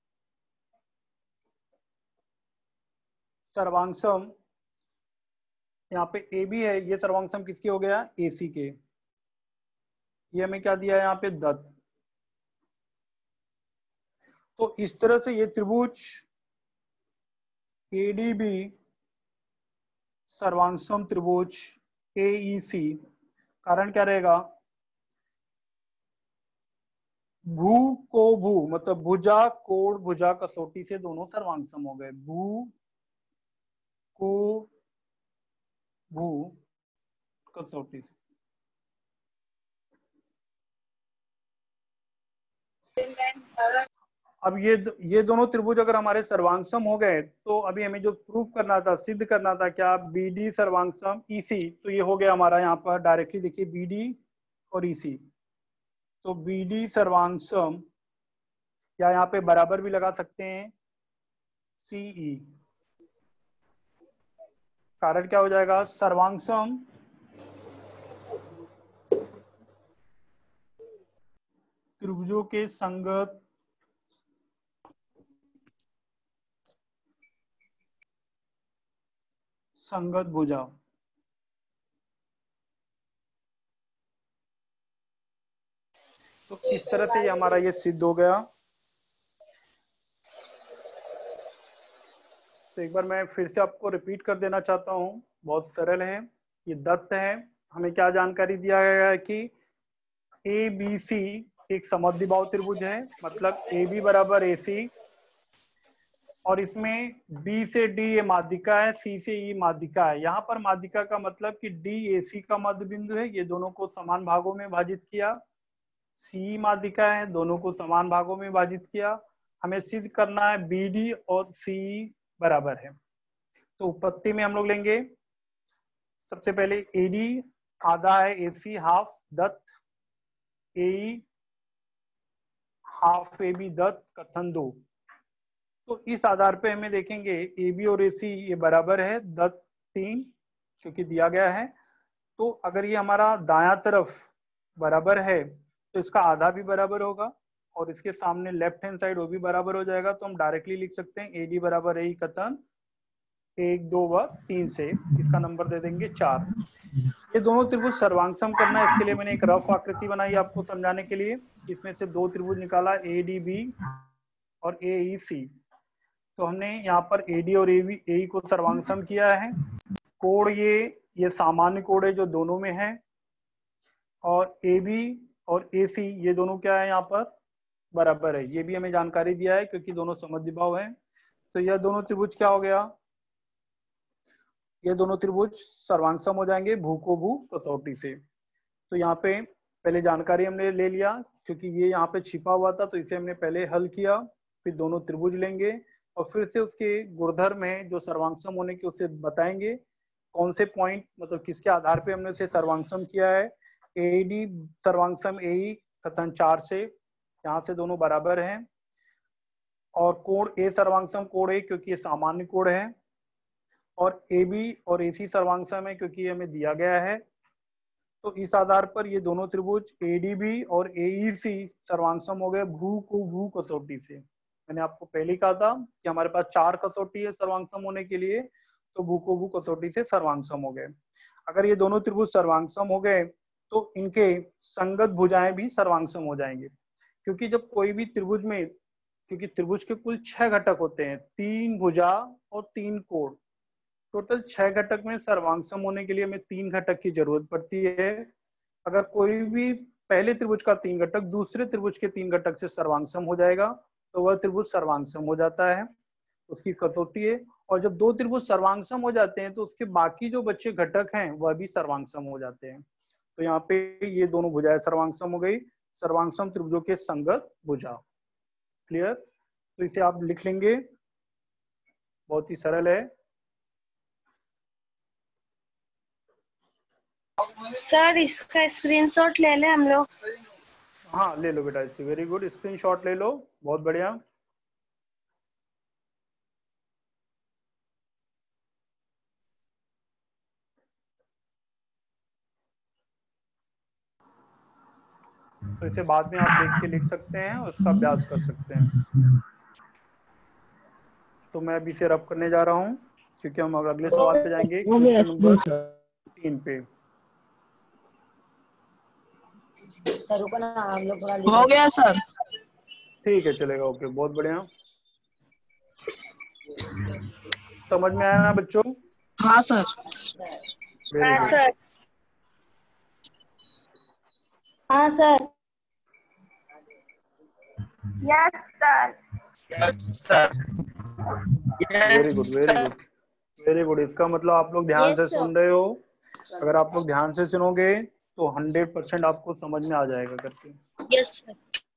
सर्वांगसम, यहाँ पे ए बी है, ये सर्वांगसम किसके हो गया, ए सी के। ये हमें क्या दिया है यहाँ पे, दत्त। तो इस तरह से ये त्रिभुज ए डी बी सर्वांगसम त्रिभुज ए ई सी, कारण क्या रहेगा, भू को भू मतलब भुजा कोण भुजा कसौटी से दोनों सर्वांगसम हो गए, भू को भू कसौटी से। अब ये ये दोनों त्रिभुज अगर हमारे सर्वांगसम हो गए तो अभी हमें जो प्रूव करना था, सिद्ध करना था क्या, बी डी सर्वांगसम ई सी, तो ये हो गया हमारा यहाँ पर डायरेक्टली देखिए बी डी और ई सी। तो बी डी सर्वांगसम, या यहाँ पे बराबर भी लगा सकते हैं सीई, कारण क्या हो जाएगा, सर्वांगसम त्रिभुजों के संगत संगत भुजा। तो इस तरह से ये हमारा ये सिद्ध हो गया। तो एक बार मैं फिर से आपको रिपीट कर देना चाहता हूँ, बहुत सरल है। ये दत्त है, हमें क्या जानकारी दिया गया है कि ए बी सी एक समद्विबाहु त्रिभुज है, मतलब ए बी बराबर ए सी, और इसमें B से D ये माध्यिका है, C से E माध्यिका है। यहाँ पर माध्यिका का मतलब कि D A C का मध्य बिंदु है, ये दोनों को समान भागों में विभाजित किया। C माध्यिका है, दोनों को समान भागों में विभाजित किया। हमें सिद्ध करना है B D और C बराबर है। तो उत्पत्ति में हम लोग लेंगे सबसे पहले A D आधा है, A C हाफ दत्त, A E half A B दत्त, कथन दो। तो इस आधार पे हमें देखेंगे ए बी और ए सी ये बराबर है दत्त तीन, क्योंकि दिया गया है। तो अगर ये हमारा दायां तरफ बराबर है तो इसका आधा भी बराबर होगा, और इसके सामने लेफ्ट हैंड साइड वो भी बराबर हो जाएगा। तो हम डायरेक्टली लिख सकते हैं ए डी बराबर ए कथन एक दो व तीन से, इसका नंबर दे देंगे चार। ये दोनों त्रिभुज सर्वांगसम करना है, इसके लिए मैंने एक रफ आकृति बनाई आपको समझाने के लिए। इसमें से दो त्रिभुज निकाला, ए डी बी और ए ई सी। तो हमने यहाँ पर ए डी और ए बी ए को सर्वांगसम किया है। कोण ये ये सामान्य कोण है जो दोनों में है, और ए बी और ए सी ये दोनों क्या है, यहाँ पर बराबर है। ये भी हमें जानकारी दिया है क्योंकि दोनों समद्विबाहु हैं। तो यह दोनों त्रिभुज क्या हो गया, ये दोनों त्रिभुज सर्वांगसम हो जाएंगे भू को भू कसौटी से। तो यहाँ पे पहले जानकारी हमने ले लिया, क्योंकि ये यहाँ पे छिपा हुआ था तो इसे हमने पहले हल किया। फिर दोनों त्रिभुज लेंगे और फिर से उसके गुणधर्म है जो सर्वांगसम होने के उसे बताएंगे। कौन से पॉइंट मतलब किसके आधार पे हमने उसे सर्वांगसम किया है। ए डी सर्वांगसम ए ई कथन चार से, यहाँ से दोनों बराबर हैं। और कोण ए सर्वांगसम कोण ए, क्योंकि ये सामान्य कोण है। और ए बी और ए सी सर्वांगसम है क्योंकि ये हमें दिया गया है। तो इस आधार पर ये दोनों त्रिभुज ए डी बी और ए ई सी सर्वांगसम हो गए भू को भू कसौटी से। मैंने आपको पहले कहा था कि हमारे पास चार कसौटी है सर्वांगसम होने के लिए, तो भू को भू कसौटी से सर्वांगसम हो गए। अगर ये दोनों त्रिभुज सर्वांगसम हो गए तो इनके संगत भुजाएं भी सर्वांगसम हो जाएंगे। क्योंकि जब कोई भी त्रिभुज में, क्योंकि त्रिभुज के कुल छह घटक होते हैं, तीन भुजा और तीन कोण, टोटल छह घटक में सर्वांगसम होने के लिए हमें तीन घटक की जरूरत पड़ती है। अगर कोई भी पहले त्रिभुज का तीन घटक दूसरे त्रिभुज के तीन घटक से सर्वांगसम हो जाएगा तो वह त्रिभुज सर्वांगसम हो जाता है, उसकी कसौटी है। और जब दो त्रिभुज सर्वांगसम हो जाते हैं तो उसके बाकी जो बचे घटक हैं वह भी सर्वांगसम हो जाते हैं। तो यहाँ पे ये दोनों भुजाएं सर्वांगसम हो गई, सर्वांगसम त्रिभुजों के संगत भुजा। क्लियर? तो इसे आप लिख लेंगे, बहुत ही सरल है। सर इसका स्क्रीनशॉट ले लें हम लोग। हाँ ले लो बेटा, इससे वेरी गुड, स्क्रीनशॉट ले लो, बहुत बढ़िया। तो इसे बाद में आप देख के लिख सकते हैं और उसका अभ्यास कर सकते हैं। तो मैं अभी इसे रब करने जा रहा हूँ क्योंकि हम अगले सवाल पे जाएंगे, क्वेश्चन नंबर तीन पे। हो गया सर। ठीक है, चलेगा, ओके, बहुत बढ़िया। समझ में आया ना बच्चों? हाँ सर। Very good. सर हाँ sir. Yes sir. Very good very good very good. इसका मतलब आप लोग ध्यान Yes, से sir. सुन रहे हो। अगर आप लोग ध्यान से सुनोगे तो हंड्रेड परसेंट आपको समझ में आ जाएगा करके। Yes sir.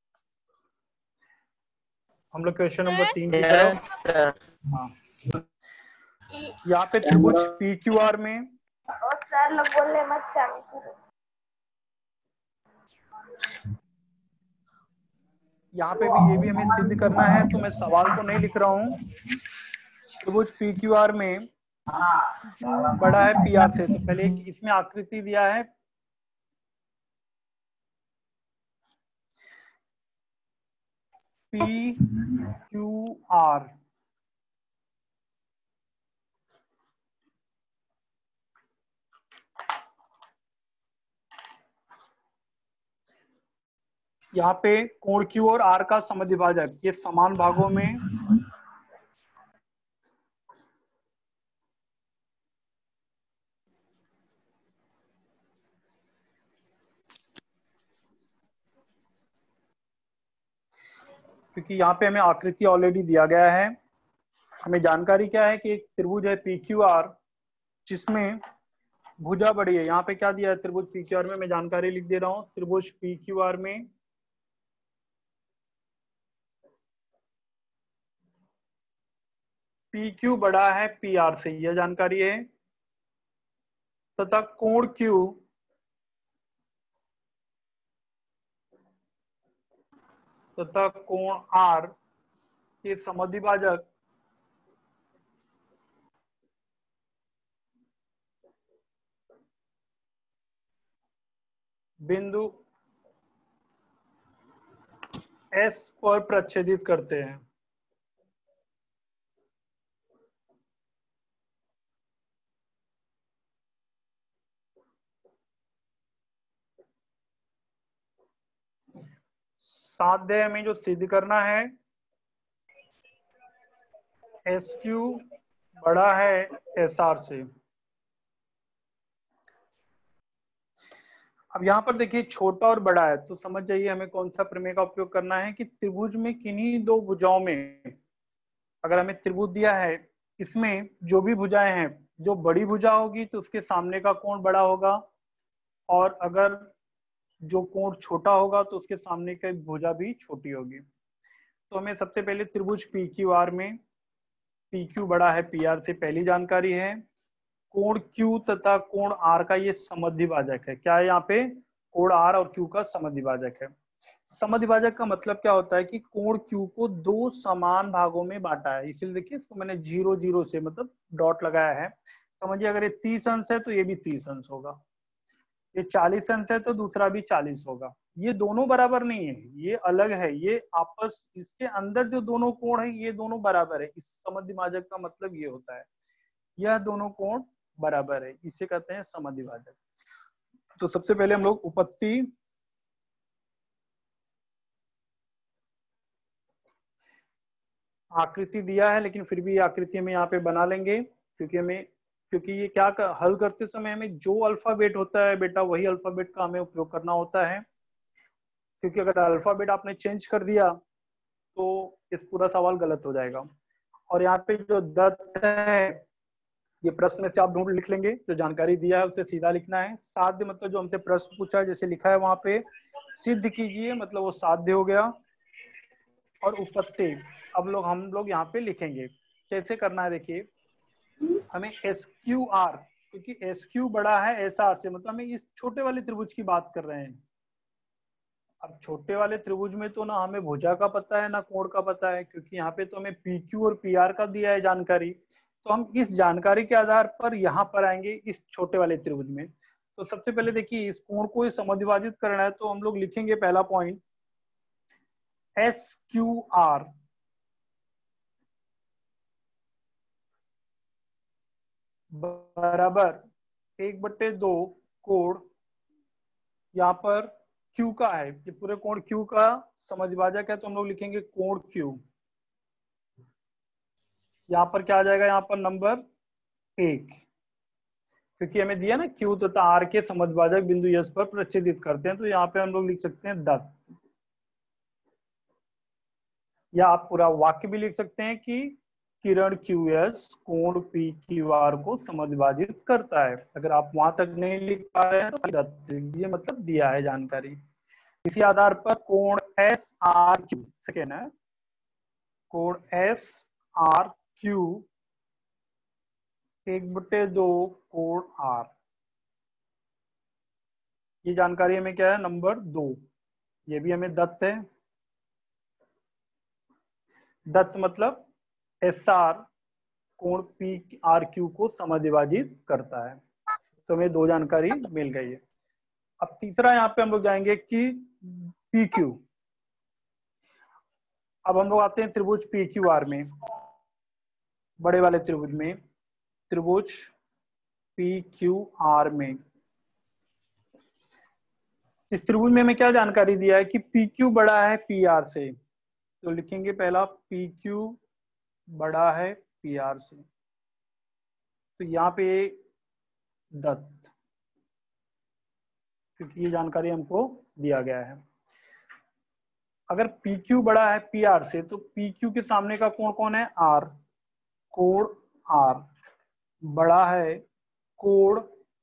हम लोग क्वेश्चन नंबर तीन की तरफ। हाँ, यहाँ पे त्रिभुज पी क्यू आर में और सर लोग बोल रहे मत चालू करो। यहाँ पे भी ये भी हमें सिद्ध करना है, तो मैं सवाल तो नहीं लिख रहा हूँ। त्रिभुज पी क्यू आर में Q बड़ा है पी आर से, तो पहले एक इसमें आकृति दिया है पी क्यू आर। यहाँ पे कोण Q और R का समद्विभाजक, ये समान भागों में क्योंकि यहाँ पे हमें आकृति ऑलरेडी दिया गया है। हमें जानकारी क्या है कि एक त्रिभुज है पी क्यू आर जिसमें भुजा बड़ी है। यहाँ पे क्या दिया है त्रिभुज पी क्यू आर में, मैं जानकारी लिख दे रहा हूँ। त्रिभुज पी क्यू आर में पी क्यू बड़ा है पी आर से, यह जानकारी है। तथा कोण Q तथा कोण R के समद्विभाजक बिंदु S पर प्रच्छेदित करते हैं। साध्य हमें जो सिद्ध करना है, एस क्यू बड़ा है एस आर से। अब यहाँ पर देखिए छोटा और बड़ा है, तो समझ जाइए हमें कौन सा प्रमेय का उपयोग करना है कि त्रिभुज में किन्हीं दो भुजाओं में, अगर हमें त्रिभुज दिया है इसमें जो भी भुजाएं हैं जो बड़ी भुजा होगी तो उसके सामने का कोण बड़ा होगा, और अगर जो कोण छोटा होगा तो उसके सामने की भुजा भी छोटी होगी। तो हमें सबसे पहले त्रिभुज पी क्यू आर में पी क्यू बड़ा है पी आर से पहली जानकारी है। कोण Q तथा कोण R का ये समद्विभाजक है। क्या है यहाँ पे? कोण R और Q का समद्विभाजक है। समद्विभाजक का मतलब क्या होता है कि कोण Q को दो समान भागों में बांटा है, इसलिए देखिए इसको मैंने जीरो जीरो से मतलब डॉट लगाया है। समझिए अगर ये तीस अंश है तो ये भी तीस अंश होगा, ये चालीस अंश है तो दूसरा भी चालीस होगा। ये दोनों बराबर नहीं है, ये अलग है, ये आपस इसके अंदर जो दोनों कोण है ये दोनों बराबर है। इस समद्विभाजक का मतलब ये होता है, यह दोनों कोण बराबर है, इसे कहते हैं समद्विभाजक। तो सबसे पहले हम लोग उपपत्ति आकृति दिया है, लेकिन फिर भी आकृति हम यहाँ पे बना लेंगे, क्योंकि हमें क्योंकि ये क्या कर, हल करते समय हमें जो अल्फाबेट होता है बेटा वही अल्फाबेट का हमें उपयोग करना होता है, क्योंकि अगर अल्फाबेट आपने चेंज कर दिया तो इस पूरा सवाल गलत हो जाएगा। और यहाँ पे जो दत्त है ये प्रश्न में से आप ढूंढ लिख लेंगे, जो जानकारी दिया है उसे सीधा लिखना है। साध्य मतलब जो हमसे प्रश्न पूछा है जैसे लिखा है वहां पे सिद्ध कीजिए, मतलब वो साध्य हो गया। और उपपत्ति अब लोग हम लोग यहाँ पे लिखेंगे, कैसे करना है देखिए, हमें एस क्यू आर, क्योंकि एस क्यू बड़ा है एस आर से, मतलब हमें इस छोटे वाले त्रिभुज की बात कर रहे हैं। अब छोटे वाले त्रिभुज में तो ना हमें भुजा का पता है ना कोण का पता है, क्योंकि यहाँ पे तो हमें पी क्यू और पी आर का दिया है जानकारी। तो हम इस जानकारी के आधार पर यहाँ पर आएंगे इस छोटे वाले त्रिभुज में। तो सबसे पहले देखिए इस कोण को समद्विभाजित करना है, तो हम लोग लिखेंगे पहला पॉइंट एस क्यू आर बराबर एक बट्टे दो कोण, यहाँ पर Q का है, ये पूरे कोण Q का समद्विभाजक है, तो हम लोग लिखेंगे कोण Q। यहाँ पर क्या आ जाएगा, यहाँ पर नंबर एक, क्योंकि हमें दिया ना Q तथा R के समद्विभाजक बिंदु S पर प्रच्छेदित करते हैं, तो यहाँ पे हम लोग लिख सकते हैं दत्त, या आप पूरा वाक्य भी लिख सकते हैं कि किरण क्यू एस कोण पी क्यू आर को समद्विभाजित करता है। अगर आप वहां तक नहीं लिख पा रहे हैं तो दत्त लिख दीजिए, मतलब दिया है जानकारी। इसी आधार पर कोण एस आर क्यू, सेकेंड है कोण एस आर क्यू एक बटे दो कोण आर, ये जानकारी हमें क्या है नंबर दो, ये भी हमें दत्त है। दत्त मतलब एस आर कोण पी आर क्यू को समद्विभाजित करता है, तो हमें दो जानकारी मिल गई है। अब तीसरा यहाँ पे हम लोग जाएंगे कि पी क्यू। अब हम लोग आते हैं त्रिभुज पी क्यू आर में, बड़े वाले त्रिभुज में, त्रिभुज पी क्यू आर में। इस त्रिभुज में हमें क्या जानकारी दिया है कि पी क्यू बड़ा है पी आर से, तो लिखेंगे पहला पी क्यू बड़ा है पी आर से, तो यहाँ पे दत्त, क्योंकि ये जानकारी हमको दिया गया है। अगर पी क्यू बड़ा है पी आर से तो पी क्यू के सामने का कोण कौन है, आर, कोण आर बड़ा है कोण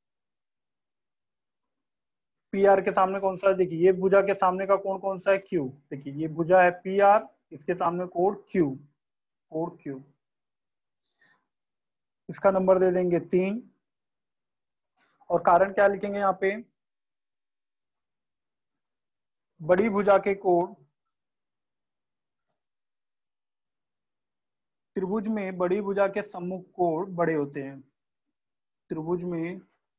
पी आर के सामने कौन सा है, देखिए ये भुजा के सामने का कोण कौन सा है, क्यू। देखिए ये भुजा है पी आर, इसके सामने कोण क्यू, कोण क्यू, इसका नंबर दे देंगे तीन। और कारण क्या लिखेंगे यहाँ पे, बड़ी भुजा के कोण, त्रिभुज में बड़ी भुजा के सम्मुख कोण बड़े होते हैं, त्रिभुज में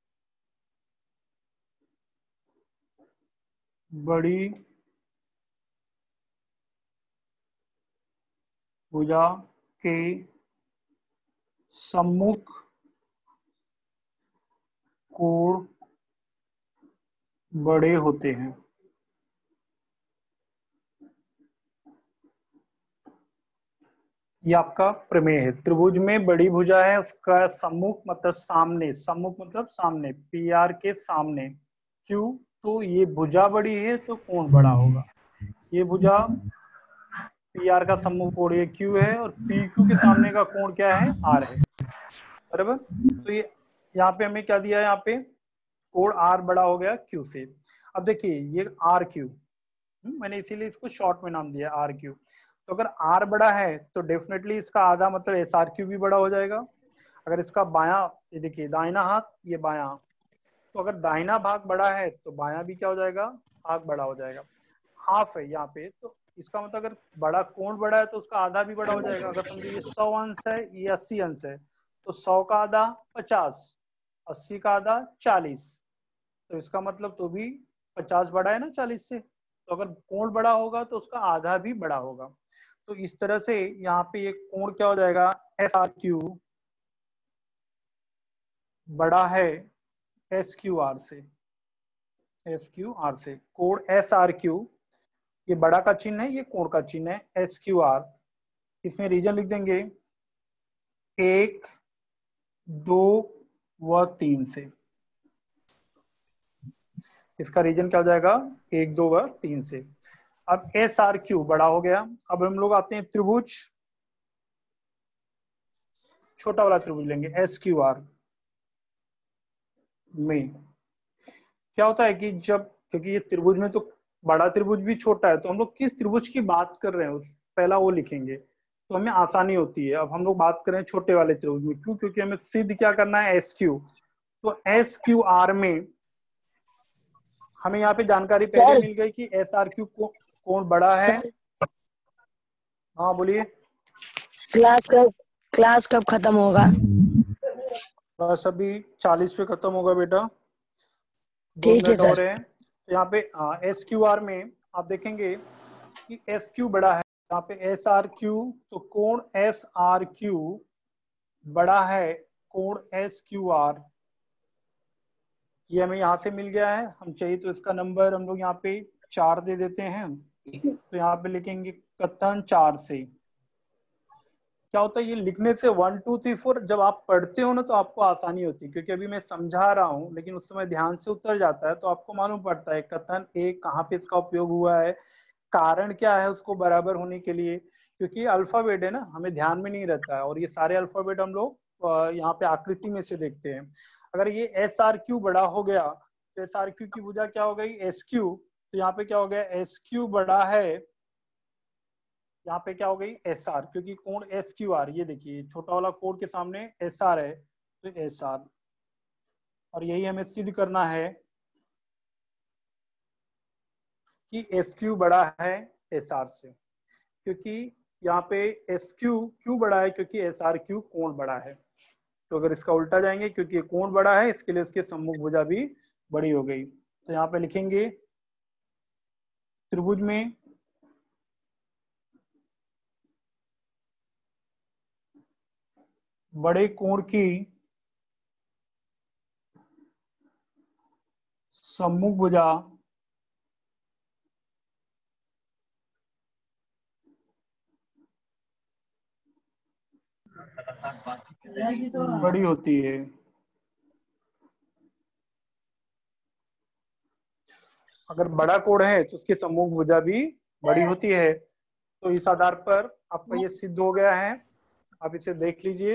बड़ी भुजा के सम्मुख कोण बड़े होते हैं। ये आपका प्रमेय है। त्रिभुज में बड़ी भुजा है, उसका सम्मुख मतलब सामने, सम्मुख मतलब सामने, पी आर के सामने क्यू, तो ये भुजा बड़ी है तो कोण बड़ा होगा। ये भुजा पी आर का सम्मुख कोण ये क्यू है, और पी क्यू के सामने का कोण क्या है, आर है। बराबर। तो ये यहाँ पे हमें क्या दिया है, यहाँ पे कोण आर बड़ा हो गया क्यू से। अब देखिए ये आर क्यू, मैंने इसीलिए इसको शॉर्ट में नाम दिया आर क्यू। तो अगर आर बड़ा है तो डेफिनेटली इसका आधा मतलब एस आर क्यू भी बड़ा हो जाएगा। अगर इसका बायां, ये देखिए दाहिना हाथ ये बायां, तो अगर दाहिना भाग बड़ा है तो बायां भी क्या हो जाएगा, भाग बड़ा हो जाएगा। हाफ है यहाँ पे, तो इसका मतलब अगर बड़ा कोण बड़ा है तो उसका आधा भी बड़ा हो जाएगा। अगर समझो ये सौ अंश है, ये अस्सी अंश है, तो सौ का आधा पचास, अस्सी का आधा चालीस, तो इसका मतलब तो भी पचास बड़ा है ना चालीस से। तो अगर कोण बड़ा होगा तो उसका आधा भी बड़ा होगा। तो इस तरह से यहाँ पे ये कोण क्या हो जाएगा, एस आर क्यू बड़ा है एस क्यू आर से, एस क्यू आर से। कोण एस आर क्यू, ये बड़ा का चिन्ह है, ये कोण का चिन्ह है एस क्यू आर। इसमें रीजन लिख देंगे एक, दो व तीन से। इसका रीजन क्या हो जाएगा, एक, दो व तीन से। अब एस आर क्यू बड़ा हो गया। अब हम लोग आते हैं त्रिभुज, छोटा वाला त्रिभुज लेंगे एस क्यू आर में। क्या होता है कि जब, क्योंकि ये त्रिभुज में तो बड़ा त्रिभुज भी छोटा है, तो हम लोग किस त्रिभुज की बात कर रहे हैं उस पहला वो लिखेंगे, तो हमें आसानी होती है। अब हम लोग बात करें छोटे वाले त्रिभुज में, क्यों, क्योंकि हमें सिद्ध क्या करना है, एस क्यू। तो एस क्यू आर में हमें यहाँ पे जानकारी पहले मिल गई कि एस आर क्यू कोण बड़ा है। हाँ बोलिए। क्लास कब क्लास कब खत्म होगा? बस अभी चालीस पे खत्म होगा बेटा, दो ठीक है मिनट और सर। है। तो यहाँ पे एस क्यू आर में आप देखेंगे कि एस क्यू बड़ा है, यहाँ पे एस आर क्यू, तो कोण एस आर क्यू बड़ा है कोण एस क्यू आर। ये हमें यहाँ से मिल गया है। हम चाहिए तो इसका नंबर हम लोग यहाँ पे चार दे देते हैं, तो यहाँ पे लिखेंगे कथन चार से। क्या होता है, ये लिखने से वन टू थ्री फोर जब आप पढ़ते हो ना तो आपको आसानी होती है, क्योंकि अभी मैं समझा रहा हूँ लेकिन उस समय ध्यान से उतर जाता है, तो आपको मालूम पड़ता है कथन एक कहाँ पे इसका उपयोग हुआ है, कारण क्या है उसको बराबर होने के लिए। क्योंकि ये अल्फाबेट है ना, हमें ध्यान में नहीं रहता है, और ये सारे अल्फाबेट हम लोग यहाँ पे आकृति में से देखते हैं। अगर ये एस आर क्यू बड़ा हो गया तो एस आर क्यू की भुजा क्या हो गई, एस क्यू। तो यहाँ पे क्या हो गया, एस क्यू बड़ा है, यहाँ पे क्या हो गई एस आर, क्योंकि कोण एस क्यू आर, ये देखिए छोटा वाला कोण के सामने एस आर है, तो एस आर। और यही हमें सिद्ध करना है कि एस क्यू बड़ा है एस आर से, क्योंकि यहाँ पे एस क्यू क्यों बड़ा है, क्योंकि एस आर क्यू कोण बड़ा है। तो अगर इसका उल्टा जाएंगे, क्योंकि ये कोण बड़ा है इसके लिए इसके सम्मुख भुजा भी बड़ी हो गई। तो यहाँ पे लिखेंगे त्रिभुज में बड़े कोण की सम्मुख भुजा बड़ी होती है। अगर बड़ा कोण है तो उसकी सम्मुख भुजा भी बड़ी होती है। तो इस आधार पर आपका ये सिद्ध हो गया है। आप इसे देख लीजिए,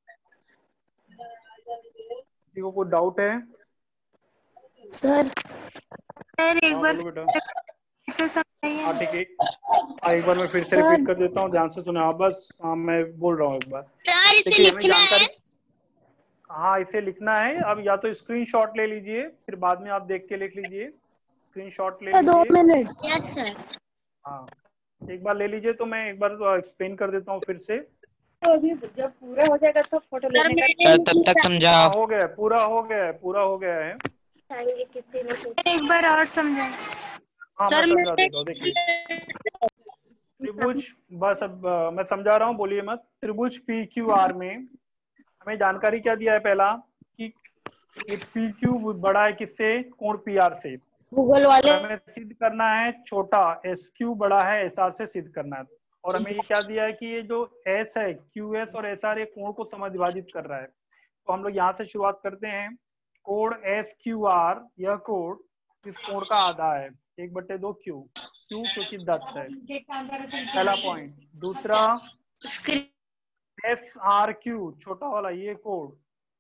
किसी को कोई डाउट है? सर सर एक हाँ बार बोलो बेटा। से समझाइए। हाँ ठीक है, हाँ एक बार मैं फिर से रिपीट कर देता हूँ, ध्यान से सुने। हाँ बस, हाँ मैं बोल रहा हूँ एक बार। सर इसे देखिए हमें लिखना है। जानकारी, हाँ इसे लिखना है। अब या तो स्क्रीनशॉट ले लीजिए, फिर बाद में आप देख के लिख लीजिए। स्क्रीनशॉट ले दो लीजिए। मिनट। Yes sir. हाँ एक बार ले लीजिए, तो मैं एक बार एक्सप्लेन कर देता हूँ फिर से। तो अभी जब पूरा हो जाएगा तो फोटो सर लेने का। मैंने तब तक समझाओ। हाँ हो गया, पूरा हो गया है, पूरा हो गया है। एक बार और समझाएं। हाँ मैं सर समझा मैंने देता हूँ। देखिए त्रिभुज, बस अब अ, मैं समझा रहा हूँ, बोलिए मत। त्रिभुज पी क्यू आर में हमें जानकारी क्या दिया है, पहला कि ये पी क्यू बड़ा है किससे, कोण पी आर से। गूगल और वाले हमें सिद्ध करना है छोटा एस क्यू बड़ा है एस आर से सिद्ध करना है। और हमें ये क्या दिया है कि ये जो एस है, क्यू एस और एस आर ये कोण को समविभाजित कर रहा है। तो हम लोग यहाँ से शुरुआत करते हैं। कोण एस क्यू आर, यह कोण इस कोण का आधा है, एक बटे दो क्यू, क्यू क्योंकि दस है, पहला पॉइंट। दूसरा एस आर क्यू छोटा वाला ये कोण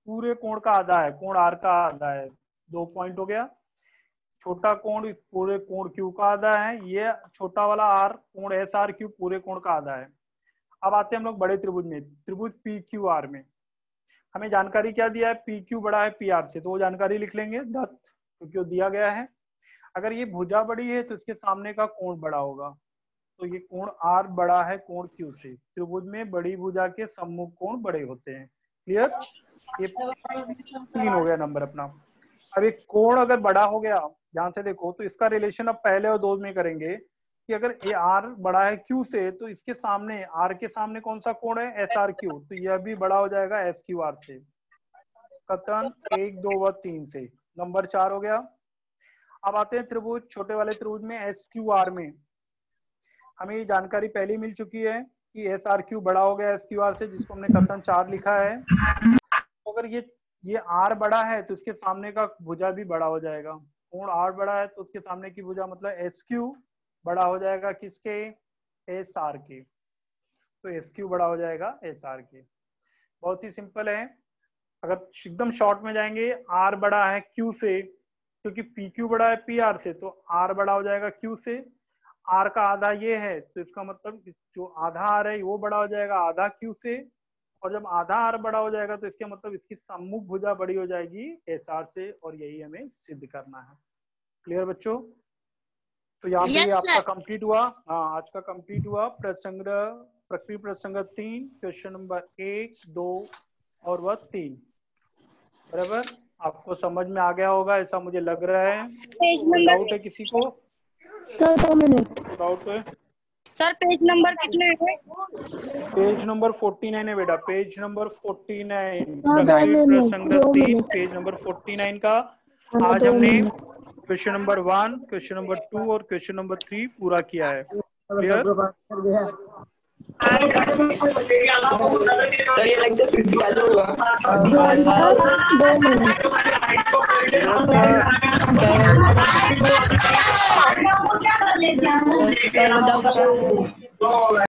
पूरे कोण का आधा है, कोण आर का आधा है, दो पॉइंट हो गया। छोटा कोण पूरे कोण क्यू का आधा है, ये छोटा वाला आर कोण एस आर क्यू पूरे कोण का आधा है। अब आते हैं हम लोग बड़े त्रिभुज में, त्रिभुज पी क्यू आर में हमें जानकारी क्या दिया है, पी क्यू बड़ा है पी आर से, तो वो जानकारी लिख लेंगे दत्त, क्योंकि वो दिया गया है। अगर ये भुजा बड़ी है तो इसके सामने का कोण बड़ा होगा, तो ये कोण आर बड़ा है कोण क्यू से। त्रिभुज में बड़ी भुजा के सम्मुख कोण बड़े होते हैं। क्लियर? ये तीन हो गया नंबर अपना। अब एक कोण अगर बड़ा हो गया, ध्यान से देखो, तो इसका रिलेशन अब पहले और दो में करेंगे कि अगर ए आर बड़ा है क्यू से तो इसके सामने आर के सामने कौन सा कोण है, एस आर क्यू, तो यह भी बड़ा हो जाएगा एस क्यू आर से। कथन एक दो व तीन से नंबर चार हो गया। अब आते हैं त्रिभुज, छोटे वाले त्रिभुज में एस क्यू आर में हमें ये जानकारी पहले मिल चुकी है कि एस आर क्यू बड़ा हो गया एस क्यू आर से, जिसको हमने कथन चार लिखा है। तो अगर ये ये आर बड़ा है तो इसके सामने का भुजा भी बड़ा हो जाएगा। कोण आर बड़ा है तो उसके सामने की भुजा मतलब एस क्यू बड़ा हो जाएगा किसके, एस आर के, तो एस क्यू बड़ा हो जाएगा एस आर के। बहुत ही सिंपल है। अगर एकदम शॉर्ट में जाएंगे, आर बड़ा है क्यू से, क्योंकि पी क्यू बड़ा है पी आर से, तो आर बड़ा हो जाएगा क्यू से। आर का आधा ये है तो इसका मतलब जो आधा आर है वो बड़ा हो जाएगा आधा क्यू से, और जब आधा आर बड़ा हो जाएगा तो इसके मतलब इसकी सम्मुख भुजा बड़ी हो जाएगी एस आर से, और यही हमें सिद्ध करना है। क्लियर बच्चों? तो यहाँ पे Yes, आपका sir. कंप्लीट हुआ। हाँ, आज का कंप्लीट हुआ प्रसंग्रह, प्रक्रिया प्रसंग तीन, क्वेश्चन नंबर एक, दो और वह तीन। बराबर, आपको समझ में आ गया होगा ऐसा मुझे लग रहा है। पेज कोई नंबर डाउट है किसी को? सर दो मिनट। डाउट है? सर पेज नंबर कितना है? पेज नंबर फोर्टी नाइन है बेटा, पेज नंबर फोर्टी नाइन, हाँ, दो मिनट, प्रसंग दो तीन, minute. Page number forty nine का हाँ, आज दो हमने minute. Question number one, question number two और क्वेश्चन नंबर थ्री पूरा किया है। क्लियर? दो मिनट।